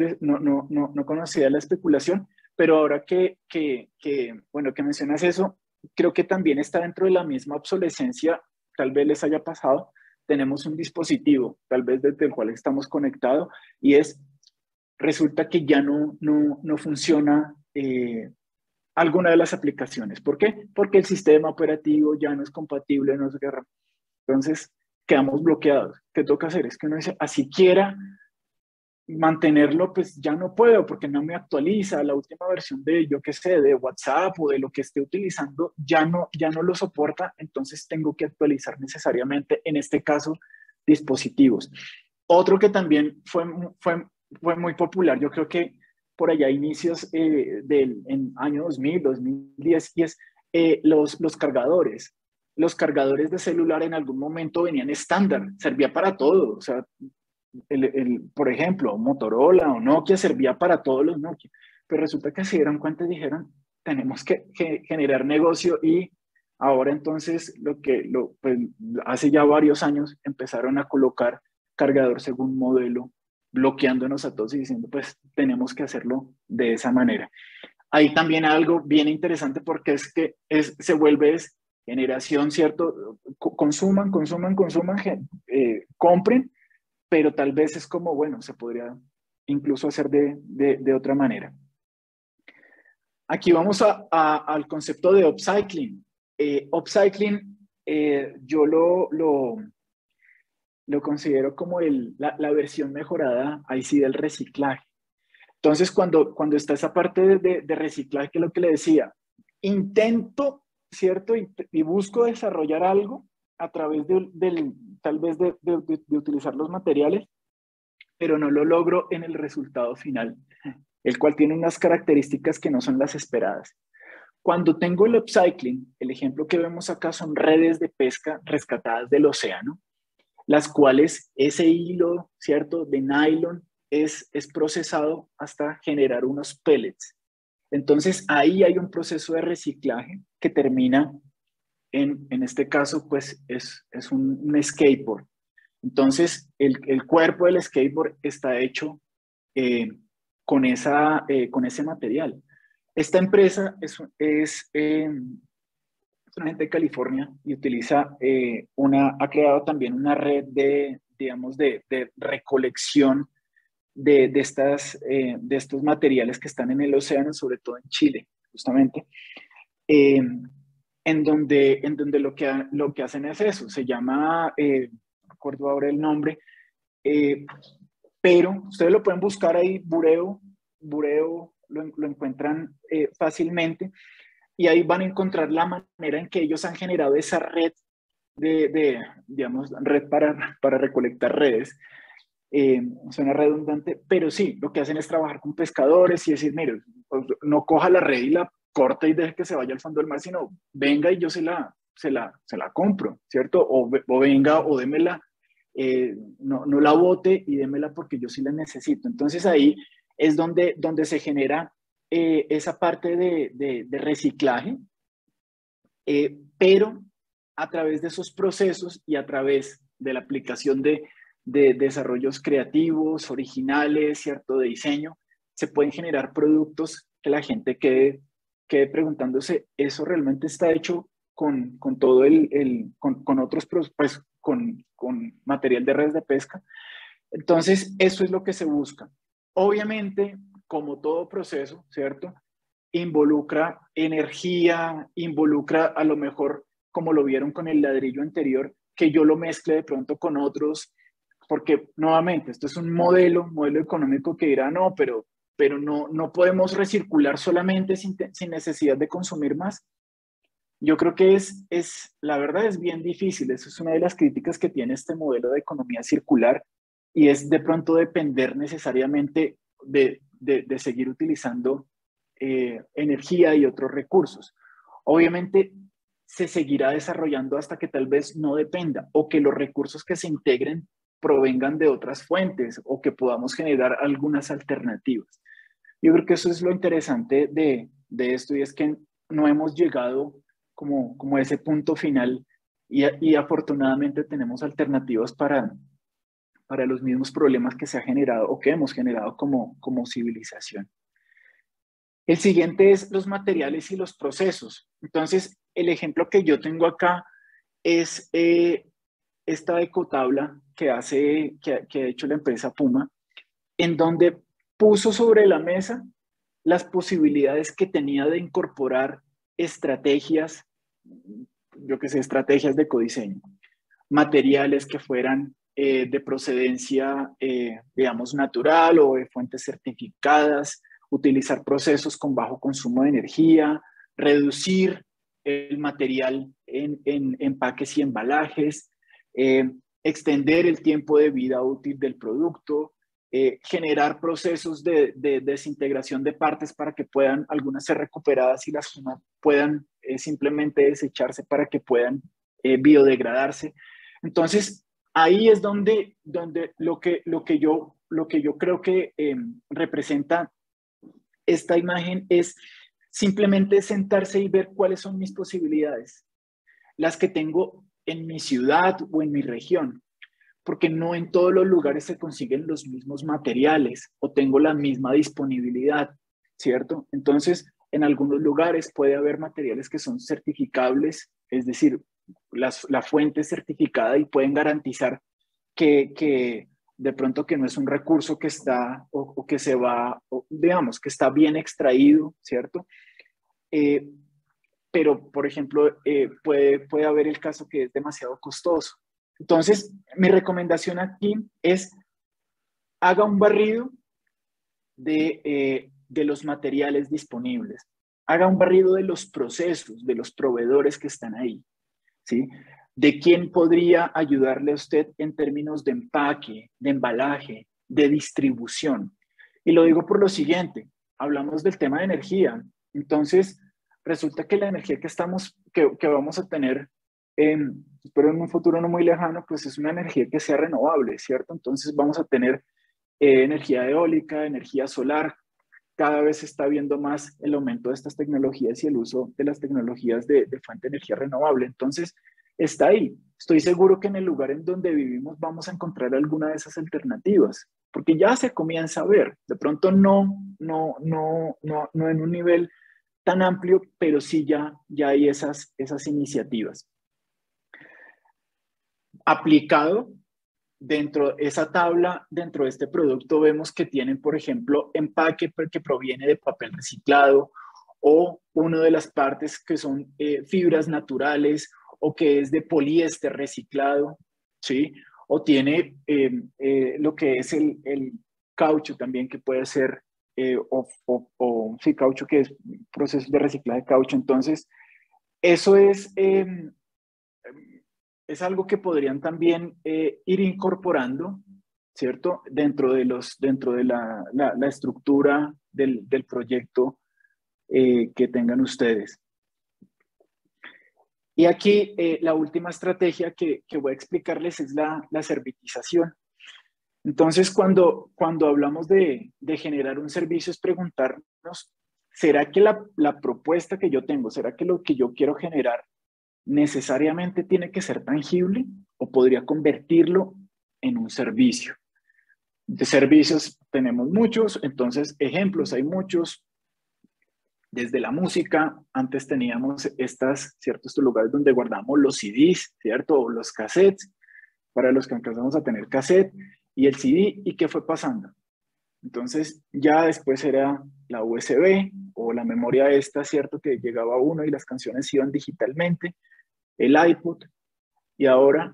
No conocía la especulación, pero ahora bueno, que mencionas eso, creo que también está dentro de la misma obsolescencia, tal vez les haya pasado, tenemos un dispositivo, tal vez desde el cual estamos conectados, y resulta que ya no funciona alguna de las aplicaciones. ¿Por qué? Porque el sistema operativo ya no es compatible, no sé qué. Entonces, quedamos bloqueados. ¿Qué toca hacer? Es que uno dice, así quiera mantenerlo, pues ya no puedo porque no me actualiza la última versión de, yo qué sé, de WhatsApp o de lo que esté utilizando, ya no lo soporta, entonces tengo que actualizar necesariamente, en este caso, dispositivos. Otro que también fue muy popular, yo creo que por allá inicios en año 2000, 2010, y es los cargadores. Los cargadores de celular en algún momento venían estándar, servía para todo, o sea, por ejemplo, Motorola o Nokia servía para todos los Nokia, pero resulta que se dieron cuenta y dijeron, tenemos que generar negocio y ahora entonces pues, hace ya varios años empezaron a colocar cargador según modelo, bloqueándonos a todos y diciendo, pues tenemos que hacerlo de esa manera. Ahí también algo bien interesante porque es que se vuelve generación, ¿cierto? Consuman, compren, pero tal vez es como, bueno, se podría incluso hacer de otra manera. Aquí vamos al concepto de upcycling. Upcycling, yo lo lo considero como la versión mejorada, ahí sí, del reciclaje. Entonces, cuando está esa parte de reciclaje, que es lo que le decía, intento, ¿cierto? Y busco desarrollar algo a través tal vez de utilizar los materiales, pero no lo logro en el resultado final, el cual tiene unas características que no son las esperadas. Cuando tengo el upcycling, el ejemplo que vemos acá son redes de pesca rescatadas del océano, las cuales ese hilo, ¿cierto?, de nylon es procesado hasta generar unos pellets. Entonces, ahí hay un proceso de reciclaje que termina en este caso, pues es un skateboard. Entonces, el cuerpo del skateboard está hecho eh, con ese material. Esta empresa es una gente de California y utiliza ha creado también una red digamos, de recolección de estos materiales que están en el océano, sobre todo en Chile, justamente, eh, en donde lo que hacen es eso, se llama, no recuerdo ahora el nombre, eh, pero ustedes lo pueden buscar ahí, Bureo lo encuentran fácilmente, y ahí van a encontrar la manera en que ellos han generado esa red digamos, red para recolectar redes. Suena redundante, pero sí, lo que hacen es trabajar con pescadores y decir, mire, pues, no coja la red y la corta y deje que se vaya al fondo del mar, sino venga y yo se la compro, ¿cierto? O venga o démela, no la bote y démela porque yo sí la necesito. Entonces ahí es donde se genera esa parte de reciclaje, pero a través de esos procesos y a través de la aplicación de desarrollos creativos, originales, ¿cierto? De diseño, se pueden generar productos que la gente quede preguntándose, ¿eso realmente está hecho con todo con otros, pues con material de redes de pesca? Entonces, eso es lo que se busca. Obviamente, como todo proceso, ¿cierto? Involucra energía, involucra a lo mejor, como lo vieron con el ladrillo anterior, que yo lo mezcle de pronto con otros, porque nuevamente, esto es un modelo económico que dirá, no, pero no podemos recircular solamente sin necesidad de consumir más. Yo creo que la verdad es bien difícil, eso es una de las críticas que tiene este modelo de economía circular y es de pronto depender necesariamente de seguir utilizando energía y otros recursos. Obviamente se seguirá desarrollando hasta que tal vez no dependa o que los recursos que se integren provengan de otras fuentes o que podamos generar algunas alternativas. Yo creo que eso es lo interesante de esto y es que no hemos llegado como a ese punto final y afortunadamente tenemos alternativas para los mismos problemas que se ha generado o que hemos generado como civilización. El siguiente es los materiales y los procesos. Entonces, el ejemplo que yo tengo acá es esta ecotabla que ha hecho la empresa Puma, en donde puso sobre la mesa las posibilidades que tenía de incorporar estrategias, yo que sé, estrategias de ecodiseño, materiales que fueran de procedencia, digamos, natural o de fuentes certificadas, utilizar procesos con bajo consumo de energía, reducir el material en empaques y embalajes, extender el tiempo de vida útil del producto, generar procesos de desintegración de partes para que puedan algunas ser recuperadas y las demás puedan simplemente desecharse para que puedan biodegradarse. Entonces, ahí es donde lo que yo creo que representa esta imagen es simplemente sentarse y ver cuáles son mis posibilidades, las que tengo en mi ciudad o en mi región, porque no en todos los lugares se consiguen los mismos materiales o tengo la misma disponibilidad, ¿cierto? Entonces, en algunos lugares puede haber materiales que son certificables, es decir, la fuente es certificada y pueden garantizar que de pronto que no es un recurso que está o que se va, o digamos, que está bien extraído, ¿cierto? Eh, pero, por ejemplo, puede haber el caso que es demasiado costoso. Entonces, mi recomendación aquí es haga un barrido de los materiales disponibles, haga un barrido de los procesos, de los proveedores que están ahí, ¿sí? De quién podría ayudarle a usted en términos de empaque, de embalaje, de distribución. Y lo digo por lo siguiente, hablamos del tema de energía, entonces resulta que la energía que vamos a tener, espero en un futuro no muy lejano, pues es una energía que sea renovable, ¿cierto? Entonces vamos a tener energía eólica, energía solar. Cada vez se está viendo más el aumento de estas tecnologías y el uso de las tecnologías de fuente de energía renovable. Entonces, está ahí. Estoy seguro que en el lugar en donde vivimos vamos a encontrar alguna de esas alternativas, porque ya se comienza a ver. De pronto no en un nivel tan amplio, pero sí ya hay esas iniciativas. Aplicado dentro de esa tabla, dentro de este producto, vemos que tienen, por ejemplo, empaque que proviene de papel reciclado o una de las partes que son fibras naturales o que es de poliéster reciclado, ¿sí? O tiene lo que es el caucho también, que puede ser, sí, caucho, que es proceso de reciclaje de caucho. Entonces, eso es algo que podrían también ir incorporando, ¿cierto? Dentro de la estructura del proyecto que tengan ustedes. Y aquí la última estrategia que voy a explicarles es la servitización. Entonces, cuando hablamos de generar un servicio, es preguntarnos, ¿será que la propuesta que yo tengo, será que lo que yo quiero generar necesariamente tiene que ser tangible o podría convertirlo en un servicio? De servicios tenemos muchos, entonces ejemplos hay muchos. Desde la música, antes teníamos ciertos lugares donde guardamos los CDs, ¿cierto? O los cassettes, para los que alcanzamos a tener cassette y el CD. ¿Y qué fue pasando? Entonces ya después era la USB o la memoria esta, ¿cierto? Que llegaba uno y las canciones iban digitalmente, el iPod, y ahora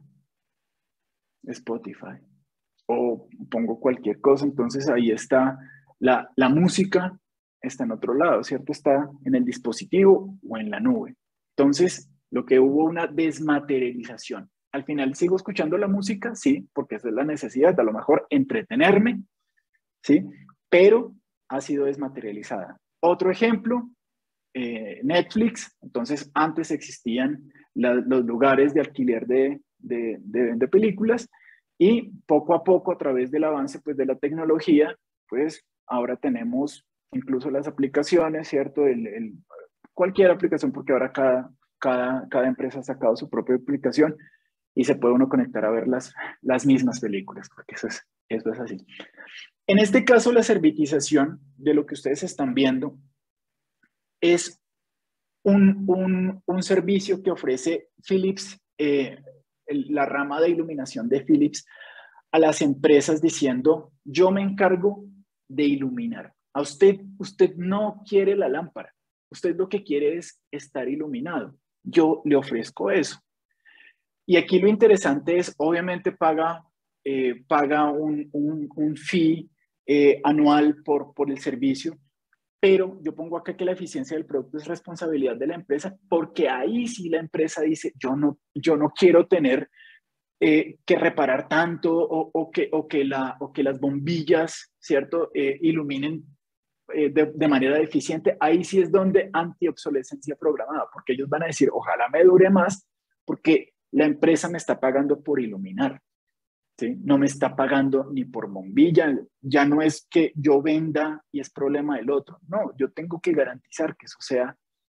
Spotify. O pongo cualquier cosa, entonces ahí está la música, está en otro lado, ¿cierto? Está en el dispositivo o en la nube. Entonces, lo que hubo una desmaterialización. Al final sigo escuchando la música, sí, porque esa es la necesidad de a lo mejor entretenerme, ¿sí? Pero ha sido desmaterializada. Otro ejemplo, Netflix. Entonces, antes existían los lugares de alquiler de películas y poco a poco, a través del avance pues, de la tecnología, pues ahora tenemos incluso las aplicaciones, ¿cierto? Cualquier aplicación, porque ahora cada empresa ha sacado su propia aplicación y se puede uno conectar a ver las mismas películas, porque eso es así. En este caso, la servitización de lo que ustedes están viendo es un servicio que ofrece Philips, la rama de iluminación de Philips, a las empresas diciendo, yo me encargo de iluminar. Usted no quiere la lámpara, usted lo que quiere es estar iluminado. Yo le ofrezco eso. Y aquí lo interesante es, obviamente paga un fee anual por el servicio, pero yo pongo acá que la eficiencia del producto es responsabilidad de la empresa, porque ahí sí la empresa dice, yo no quiero tener que reparar tanto o que las bombillas, ¿cierto?, iluminen de manera eficiente. Ahí sí es donde antiobsolescencia programada, porque ellos van a decir, ojalá me dure más, porque la empresa me está pagando por iluminar. ¿Sí? No me está pagando ni por bombilla, ya no es que yo venda y es problema del otro, no, yo tengo que garantizar que eso sea,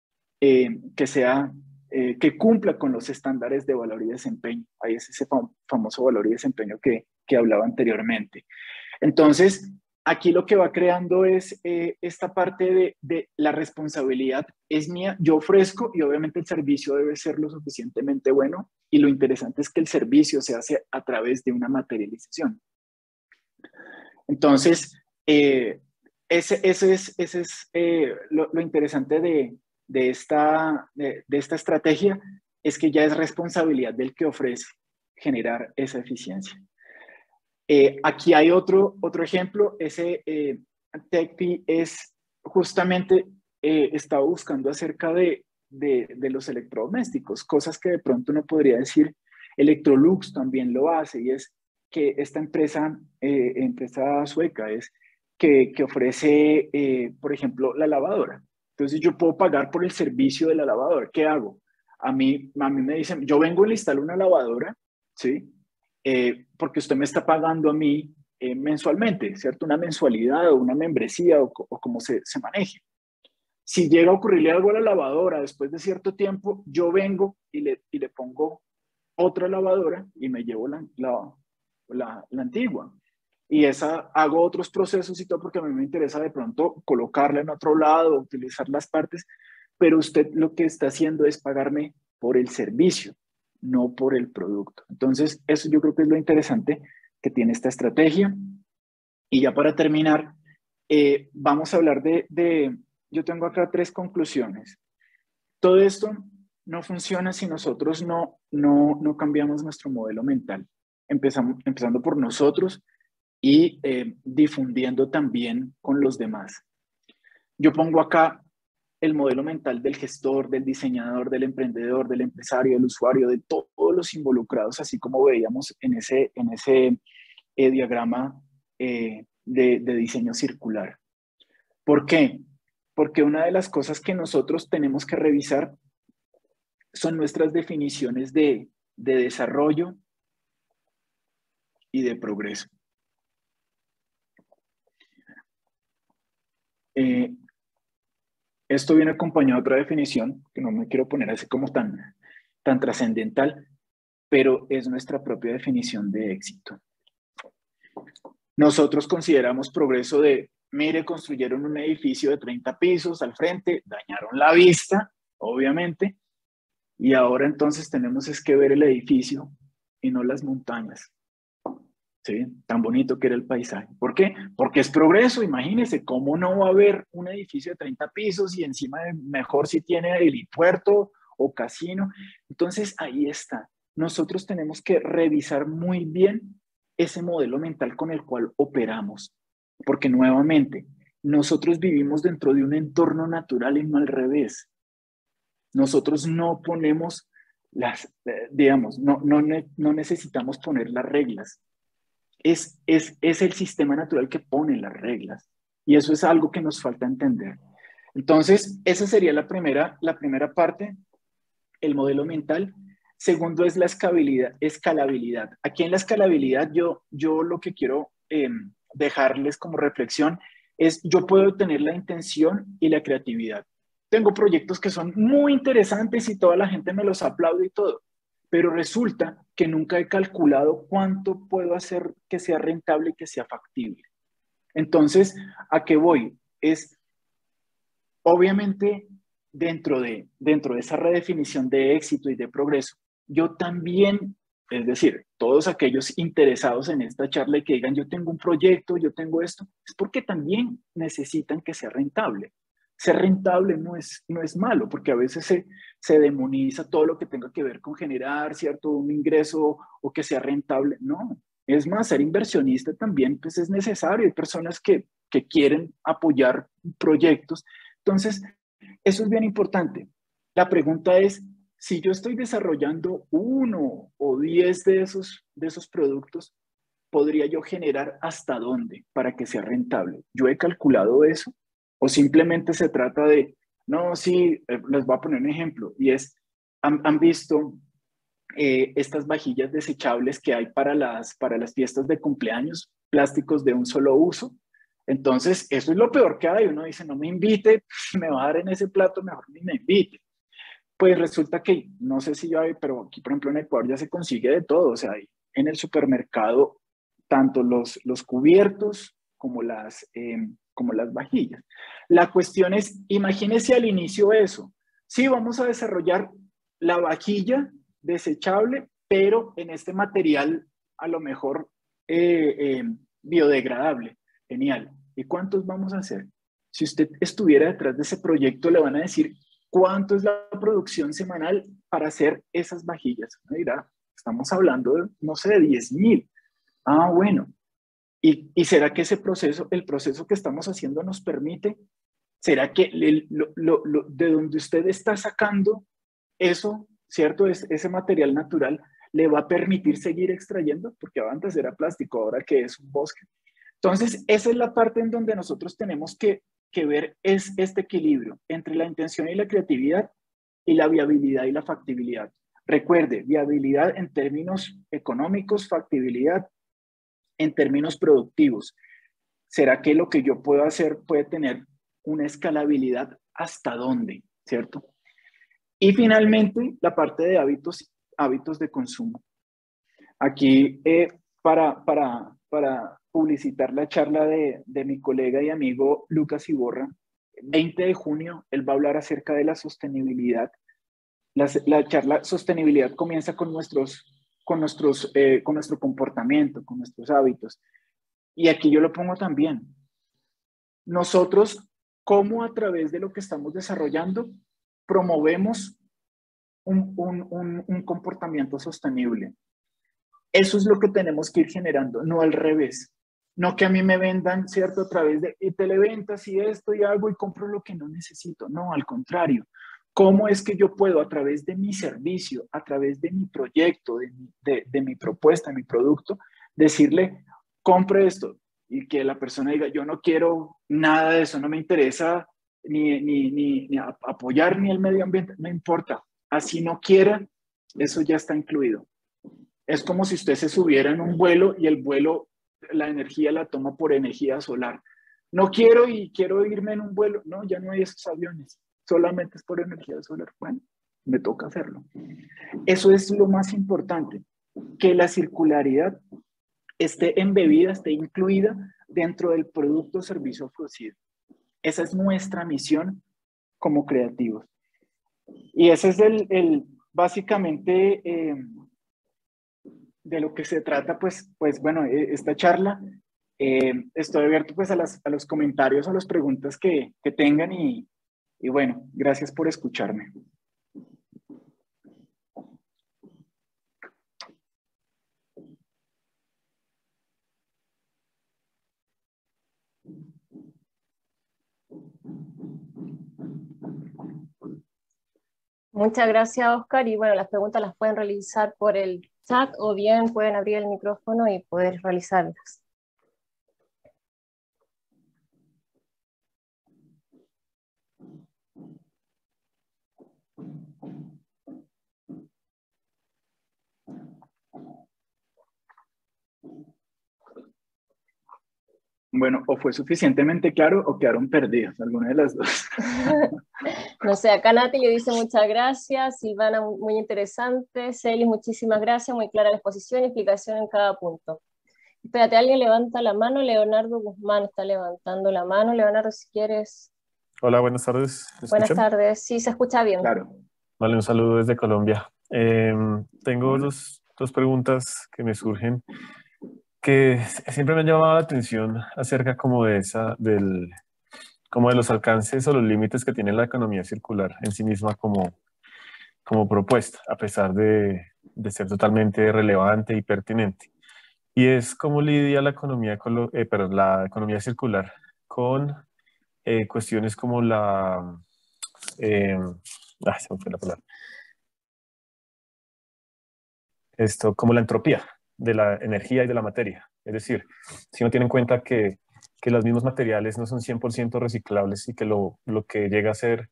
que cumpla con los estándares de valor y desempeño. Ahí es ese famoso valor y desempeño que hablaba anteriormente. Entonces, aquí lo que va creando es esta parte de la responsabilidad es mía, yo ofrezco y obviamente el servicio debe ser lo suficientemente bueno y lo interesante es que el servicio se hace a través de una materialización. Entonces, ese es lo interesante de esta estrategia, es que ya es responsabilidad del que ofrece. generar esa eficiencia. Aquí hay otro ejemplo. Ese TechPi es justamente, estaba buscando acerca de los electrodomésticos, cosas que de pronto uno podría decir, Electrolux también lo hace, y es que esta empresa sueca es que ofrece, por ejemplo, la lavadora. Entonces yo puedo pagar por el servicio de la lavadora. ¿Qué hago? A mí me dicen, yo vengo y le instalo una lavadora, ¿sí? Porque usted me está pagando a mí mensualmente, ¿cierto? Una mensualidad o una membresía o como se maneje. Si llega a ocurrirle algo a la lavadora después de cierto tiempo, yo vengo y le pongo otra lavadora y me llevo la antigua. Y esa hago otros procesos y todo porque a mí me interesa de pronto colocarla en otro lado, utilizar las partes, pero usted lo que está haciendo es pagarme por el servicio, no por el producto. Entonces, eso yo creo que es lo interesante que tiene esta estrategia. Y ya para terminar, vamos a hablar yo tengo acá 3 conclusiones. Todo esto no funciona si nosotros no cambiamos nuestro modelo mental, empezando por nosotros y difundiendo también con los demás. Yo pongo acá el modelo mental del gestor, del diseñador, del emprendedor, del empresario, del usuario, de todos los involucrados, así como veíamos en ese diagrama de diseño circular. ¿Por qué? Porque una de las cosas que nosotros tenemos que revisar son nuestras definiciones de desarrollo y de progreso. Esto viene acompañado de otra definición, que no me quiero poner así como tan trascendental, pero es nuestra propia definición de éxito. Nosotros consideramos progreso de, mire, construyeron un edificio de 30 pisos al frente, dañaron la vista, obviamente, y ahora entonces tenemos es que ver el edificio y no las montañas. ¿Sí? Tan bonito que era el paisaje. ¿Por qué? Porque es progreso. Imagínense, ¿cómo no va a haber un edificio de 30 pisos y encima mejor si tiene helipuerto o casino? Entonces, ahí está. Nosotros tenemos que revisar muy bien ese modelo mental con el cual operamos. Porque nuevamente, nosotros vivimos dentro de un entorno natural y no al revés. Nosotros no ponemos digamos, no necesitamos poner las reglas. Es el sistema natural que pone las reglas. Y eso es algo que nos falta entender. Entonces, esa sería la primera parte, el modelo mental. Segundo es la escalabilidad. Aquí en la escalabilidad yo lo que quiero dejarles como reflexión es, yo puedo tener la intención y la creatividad. Tengo proyectos que son muy interesantes y toda la gente me los aplaude y todo, pero resulta que nunca he calculado cuánto puedo hacer que sea rentable y que sea factible. Entonces, ¿a qué voy? Es, obviamente, dentro de esa redefinición de éxito y de progreso, yo también, es decir, todos aquellos interesados en esta charla y que digan, yo tengo un proyecto, yo tengo esto, es porque también necesitan que sea rentable. Ser rentable no es malo, porque a veces se demoniza todo lo que tenga que ver con generar, ¿cierto?, un ingreso o que sea rentable. No, es más, ser inversionista también pues es necesario. Hay personas que quieren apoyar proyectos. Entonces, eso es bien importante. La pregunta es, si yo estoy desarrollando 1 o 10 de esos productos, ¿podría yo generar hasta dónde para que sea rentable? ¿Yo he calculado eso? ¿O simplemente se trata de, no, sí, les voy a poner un ejemplo, y es, han visto estas vajillas desechables que hay para las fiestas de cumpleaños, plásticos de un solo uso? Entonces, eso es lo peor que hay. Uno dice, no me invite, me va a dar en ese plato, mejor ni me invite. Pues resulta que, no sé si ya hay, pero aquí, por ejemplo, en Ecuador ya se consigue de todo. O sea, hay en el supermercado tanto los cubiertos como las vajillas. La cuestión es, imagínese al inicio eso. Sí, vamos a desarrollar la vajilla desechable, pero en este material a lo mejor biodegradable. Genial. ¿Y cuántos vamos a hacer? Si usted estuviera detrás de ese proyecto, le van a decir cuánto es la producción semanal para hacer esas vajillas. Me dirá estamos hablando de, no sé, de 10.000. Ah, bueno. ¿Y será que ese proceso, el proceso que estamos haciendo nos permite? ¿Será que de donde usted está sacando eso, ¿cierto? Ese material natural le va a permitir seguir extrayendo? Porque antes era plástico, ahora que es un bosque. Entonces, esa es la parte en donde nosotros tenemos que ver es este equilibrio entre la intención y la creatividad y la viabilidad y la factibilidad. Recuerde, viabilidad en términos económicos, factibilidad en términos productivos. ¿Será que lo que yo puedo hacer puede tener una escalabilidad hasta dónde? ¿Cierto? Y finalmente, la parte de hábitos de consumo. Aquí, para publicitar la charla de mi colega y amigo Lucas Iborra, 20 de junio, él va a hablar acerca de la sostenibilidad. La charla sostenibilidad comienza con nuestro comportamiento, con nuestros hábitos. Y aquí yo lo pongo también. Nosotros, ¿cómo a través de lo que estamos desarrollando promovemos un comportamiento sostenible? Eso es lo que tenemos que ir generando, no al revés. No que a mí me vendan, ¿cierto? A través de televentas y esto y algo y compro lo que no necesito. No, al contrario. ¿Cómo es que yo puedo a través de mi servicio, a través de mi proyecto, de mi propuesta, mi producto, decirle, compre esto y que la persona diga, yo no quiero nada de eso, no me interesa ni apoyar ni el medio ambiente, no importa. Así no quiera, eso ya está incluido. Es como si usted se subiera en un vuelo y el vuelo, la energía la toma por energía solar. No quiero y quiero irme en un vuelo. No, ya no hay esos aviones. Solamente es por energía solar. Bueno, me toca hacerlo. Eso es lo más importante, que la circularidad esté embebida, esté incluida dentro del producto o servicio ofrecido. Esa es nuestra misión como creativos. Y ese es básicamente de lo que se trata, pues bueno, esta charla. Estoy abierto pues a los comentarios, a las preguntas que tengan y bueno, gracias por escucharme. Muchas gracias, Oscar. Y bueno, las preguntas las pueden realizar por el chat o bien pueden abrir el micrófono y poder realizarlas. Bueno, o fue suficientemente claro o quedaron perdidos, alguna de las dos. No sé, acá Nati le dice muchas gracias, Silvana muy interesante, Celis muchísimas gracias, muy clara la exposición y explicación en cada punto. Espérate, alguien levanta la mano, Leonardo Guzmán está levantando la mano. Leonardo, si quieres. Hola, buenas tardes. Buenas tardes, sí, se escucha bien. Claro. Vale, un saludo desde Colombia. Tengo dos preguntas que me surgen que siempre me han llamado la atención acerca como como de los alcances o los límites que tiene la economía circular en sí misma como propuesta, a pesar de ser totalmente relevante y pertinente. Y es cómo lidia la la economía circular con cuestiones como se me fue la palabra. Como la entropía de la energía y de la materia. Es decir, si uno tiene en cuenta que los mismos materiales no son 100% reciclables y que lo que llega a ser,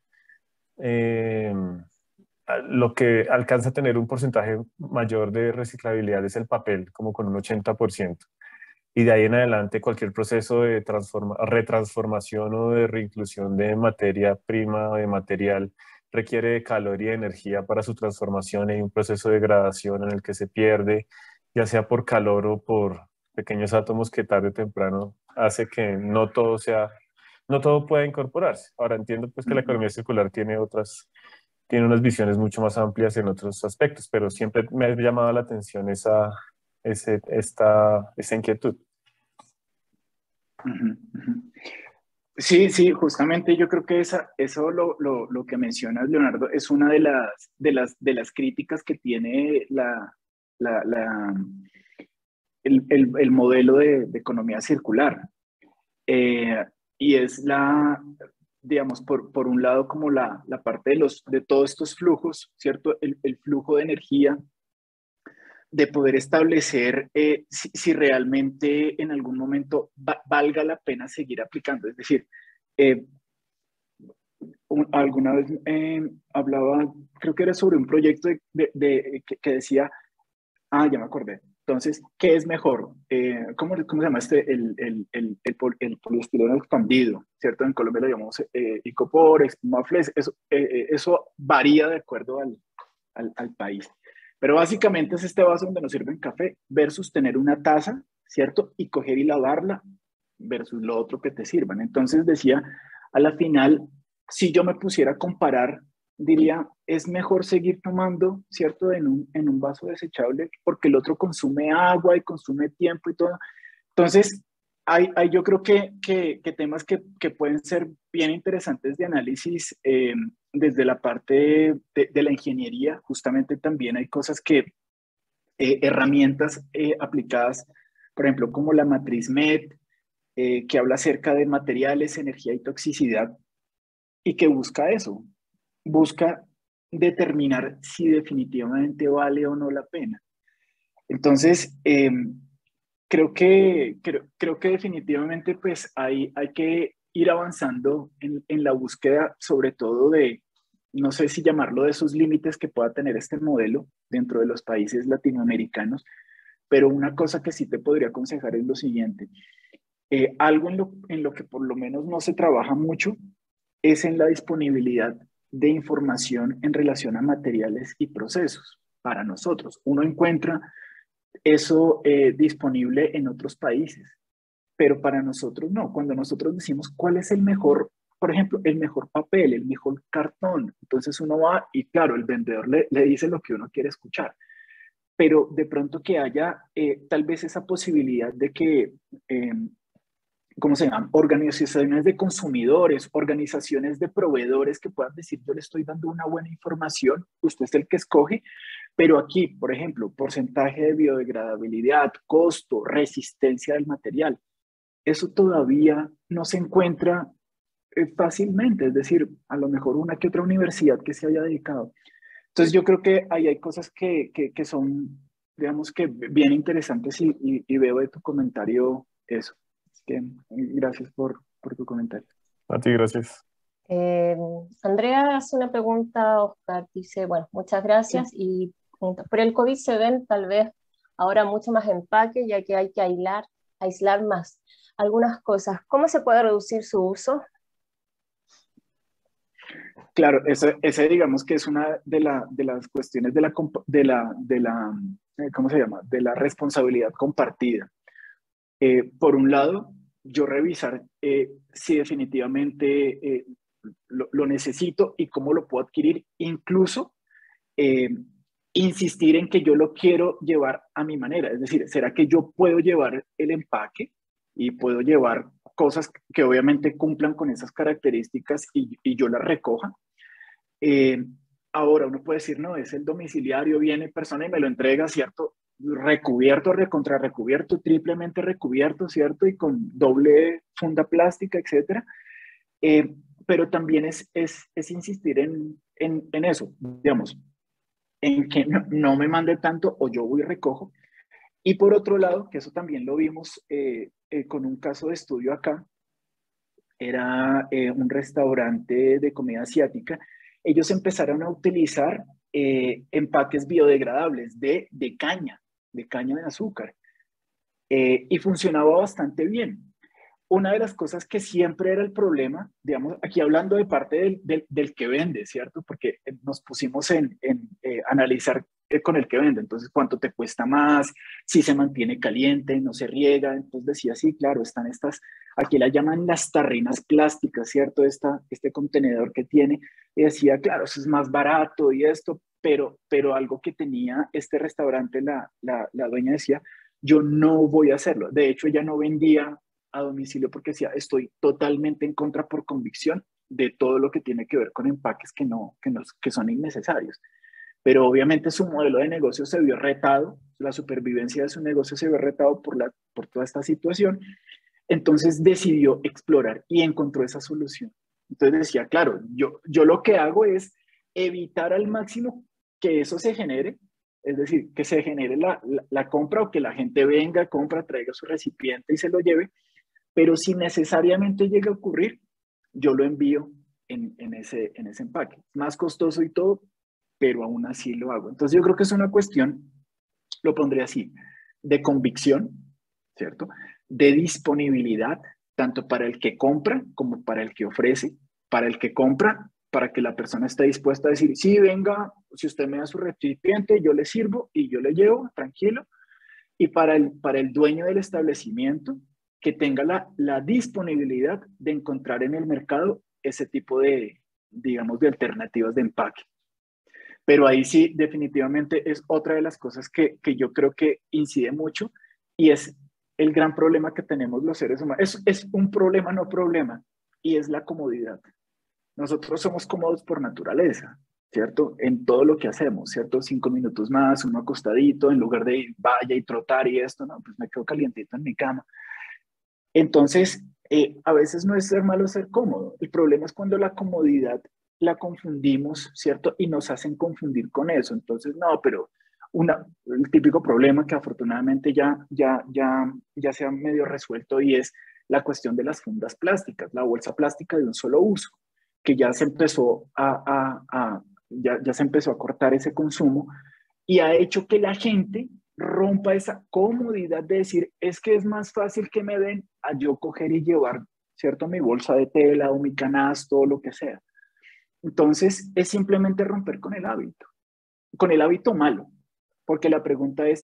lo que alcanza a tener un porcentaje mayor de reciclabilidad es el papel, como con un 80%. Y de ahí en adelante cualquier proceso de retransformación o de reinclusión de materia prima o de material requiere de calor y de energía para su transformación. Hay un proceso de degradación en el que se pierde, ya sea por calor o por pequeños átomos que tarde o temprano hace que no todo pueda incorporarse. Ahora entiendo pues que la economía circular tiene unas visiones mucho más amplias en otros aspectos, pero siempre me ha llamado la atención esa inquietud. Sí, sí, justamente yo creo que eso lo que mencionas, Leonardo, es una de las críticas que tiene el modelo de economía circular. Y es digamos, por un lado como la parte de todos estos flujos, ¿cierto? El flujo de energía, de poder establecer si realmente en algún momento valga la pena seguir aplicando. Es decir, alguna vez hablaba, creo que era sobre un proyecto que decía, ya me acordé. Entonces, ¿qué es mejor? ¿Cómo se llama el poliestireno expandido? ¿Cierto? En Colombia lo llamamos icopor, mafles. Eso varía de acuerdo al país. Pero básicamente es este vaso donde nos sirven café versus tener una taza, ¿cierto? Y coger y lavarla versus lo otro que te sirvan. Entonces decía, a la final, si yo me pusiera a comparar, diría, es mejor seguir tomando, ¿cierto? En un vaso desechable porque el otro consume agua y consume tiempo y todo. Entonces, hay yo creo que temas que pueden ser bien interesantes de análisis desde la parte de la ingeniería. Justamente también hay cosas herramientas aplicadas, por ejemplo, como la matriz MET, que habla acerca de materiales, energía y toxicidad, y que busca eso, busca determinar si definitivamente vale o no la pena. Entonces, creo que definitivamente pues hay que ir avanzando en la búsqueda, sobre todo no sé si llamarlo de esos límites que pueda tener este modelo dentro de los países latinoamericanos, pero una cosa que sí te podría aconsejar es lo siguiente. Algo en lo que por lo menos no se trabaja mucho es en la disponibilidad de información en relación a materiales y procesos para nosotros. Uno encuentra eso disponible en otros países, pero para nosotros no. Cuando nosotros decimos cuál es el mejor, por ejemplo, el mejor papel, el mejor cartón, entonces uno va y claro, el vendedor le dice lo que uno quiere escuchar, pero de pronto que haya tal vez esa posibilidad de que ¿cómo se llaman? Organizaciones de consumidores, organizaciones de proveedores que puedan decir, yo le estoy dando una buena información, usted es el que escoge, pero aquí, por ejemplo, porcentaje de biodegradabilidad, costo, resistencia del material, eso todavía no se encuentra fácilmente, es decir, a lo mejor una que otra universidad que se haya dedicado. Entonces yo creo que ahí hay cosas que son, digamos que bien interesantes y veo de tu comentario eso. Gracias por tu comentario. A ti, gracias. Andrea hace una pregunta, Oscar dice, bueno, muchas gracias y por el COVID se ven tal vez ahora mucho más empaque ya que hay que aislar más algunas cosas. ¿Cómo se puede reducir su uso? Claro, ese digamos que es una de las cuestiones ¿cómo se llama? De la responsabilidad compartida. Por un lado, yo revisar si definitivamente lo necesito y cómo lo puedo adquirir, incluso insistir en que yo lo quiero llevar a mi manera, es decir, ¿será que yo puedo llevar el empaque y puedo llevar cosas que obviamente cumplan con esas características y yo las recoja? Ahora uno puede decir, no, es el domiciliario, viene persona y me lo entrega, ¿cierto? Recubierto, recontra recubierto, triplemente recubierto, ¿cierto? Y con doble funda plástica, etcétera. Pero también es insistir en eso, digamos, en que no me mande tanto o yo voy y recojo. Y por otro lado, que eso también lo vimos con un caso de estudio acá, era un restaurante de comida asiática. Ellos empezaron a utilizar empaques biodegradables de caña de azúcar, y funcionaba bastante bien. Una de las cosas que siempre era el problema, digamos, aquí hablando de parte del que vende, ¿cierto? Porque nos pusimos en analizar con el que vende, entonces cuánto te cuesta más, si se mantiene caliente, no se riega, entonces decía, sí, claro, están aquí la llaman las tarrinas plásticas, ¿cierto? Este contenedor que tiene, y decía, claro, eso es más barato y esto, pero algo que tenía este restaurante, la dueña decía, yo no voy a hacerlo, de hecho ella no vendía a domicilio porque decía, estoy totalmente en contra por convicción de todo lo que tiene que ver con empaques que son innecesarios. pero obviamente su modelo de negocio se vio retado, la supervivencia de su negocio se vio retado por toda esta situación, entonces decidió explorar y encontró esa solución. Entonces decía, claro, yo lo que hago es evitar al máximo que eso se genere, es decir, que se genere la compra o que la gente venga, compra, traiga su recipiente y se lo lleve, pero si necesariamente llega a ocurrir, yo lo envío en ese empaque. Más costoso y todo, pero aún así lo hago. Entonces yo creo que es una cuestión, lo pondré así, de convicción, ¿cierto? De disponibilidad, tanto para el que compra como para el que ofrece. Para el que compra, para que la persona esté dispuesta a decir, sí, venga, si usted me da su recipiente, yo le sirvo y yo le llevo, tranquilo. Y para el dueño del establecimiento, que tenga la disponibilidad de encontrar en el mercado ese tipo de, digamos, de alternativas de empaque. Pero ahí sí, definitivamente es otra de las cosas que yo creo que incide mucho y es el gran problema que tenemos los seres humanos. Es un problema, no problema, y es la comodidad. Nosotros somos cómodos por naturaleza, ¿cierto? En todo lo que hacemos, ¿cierto? 5 minutos más, uno acostadito, en lugar de ir, vaya y trotar y esto, no, pues me quedo calientito en mi cama. Entonces, a veces no es ser malo ser cómodo. El problema es cuando la comodidad la confundimos, ¿cierto? Y nos hacen confundir con eso. Entonces, no, pero el típico problema que afortunadamente ya se ha medio resuelto y es la cuestión de las fundas plásticas, la bolsa plástica de un solo uso, que ya se empezó ya se empezó a cortar ese consumo y ha hecho que la gente rompa esa comodidad de decir, es que es más fácil que me den a yo coger y llevar, ¿cierto? Mi bolsa de tela o mi canasto o lo que sea. Entonces, es simplemente romper con el hábito malo, porque la pregunta es,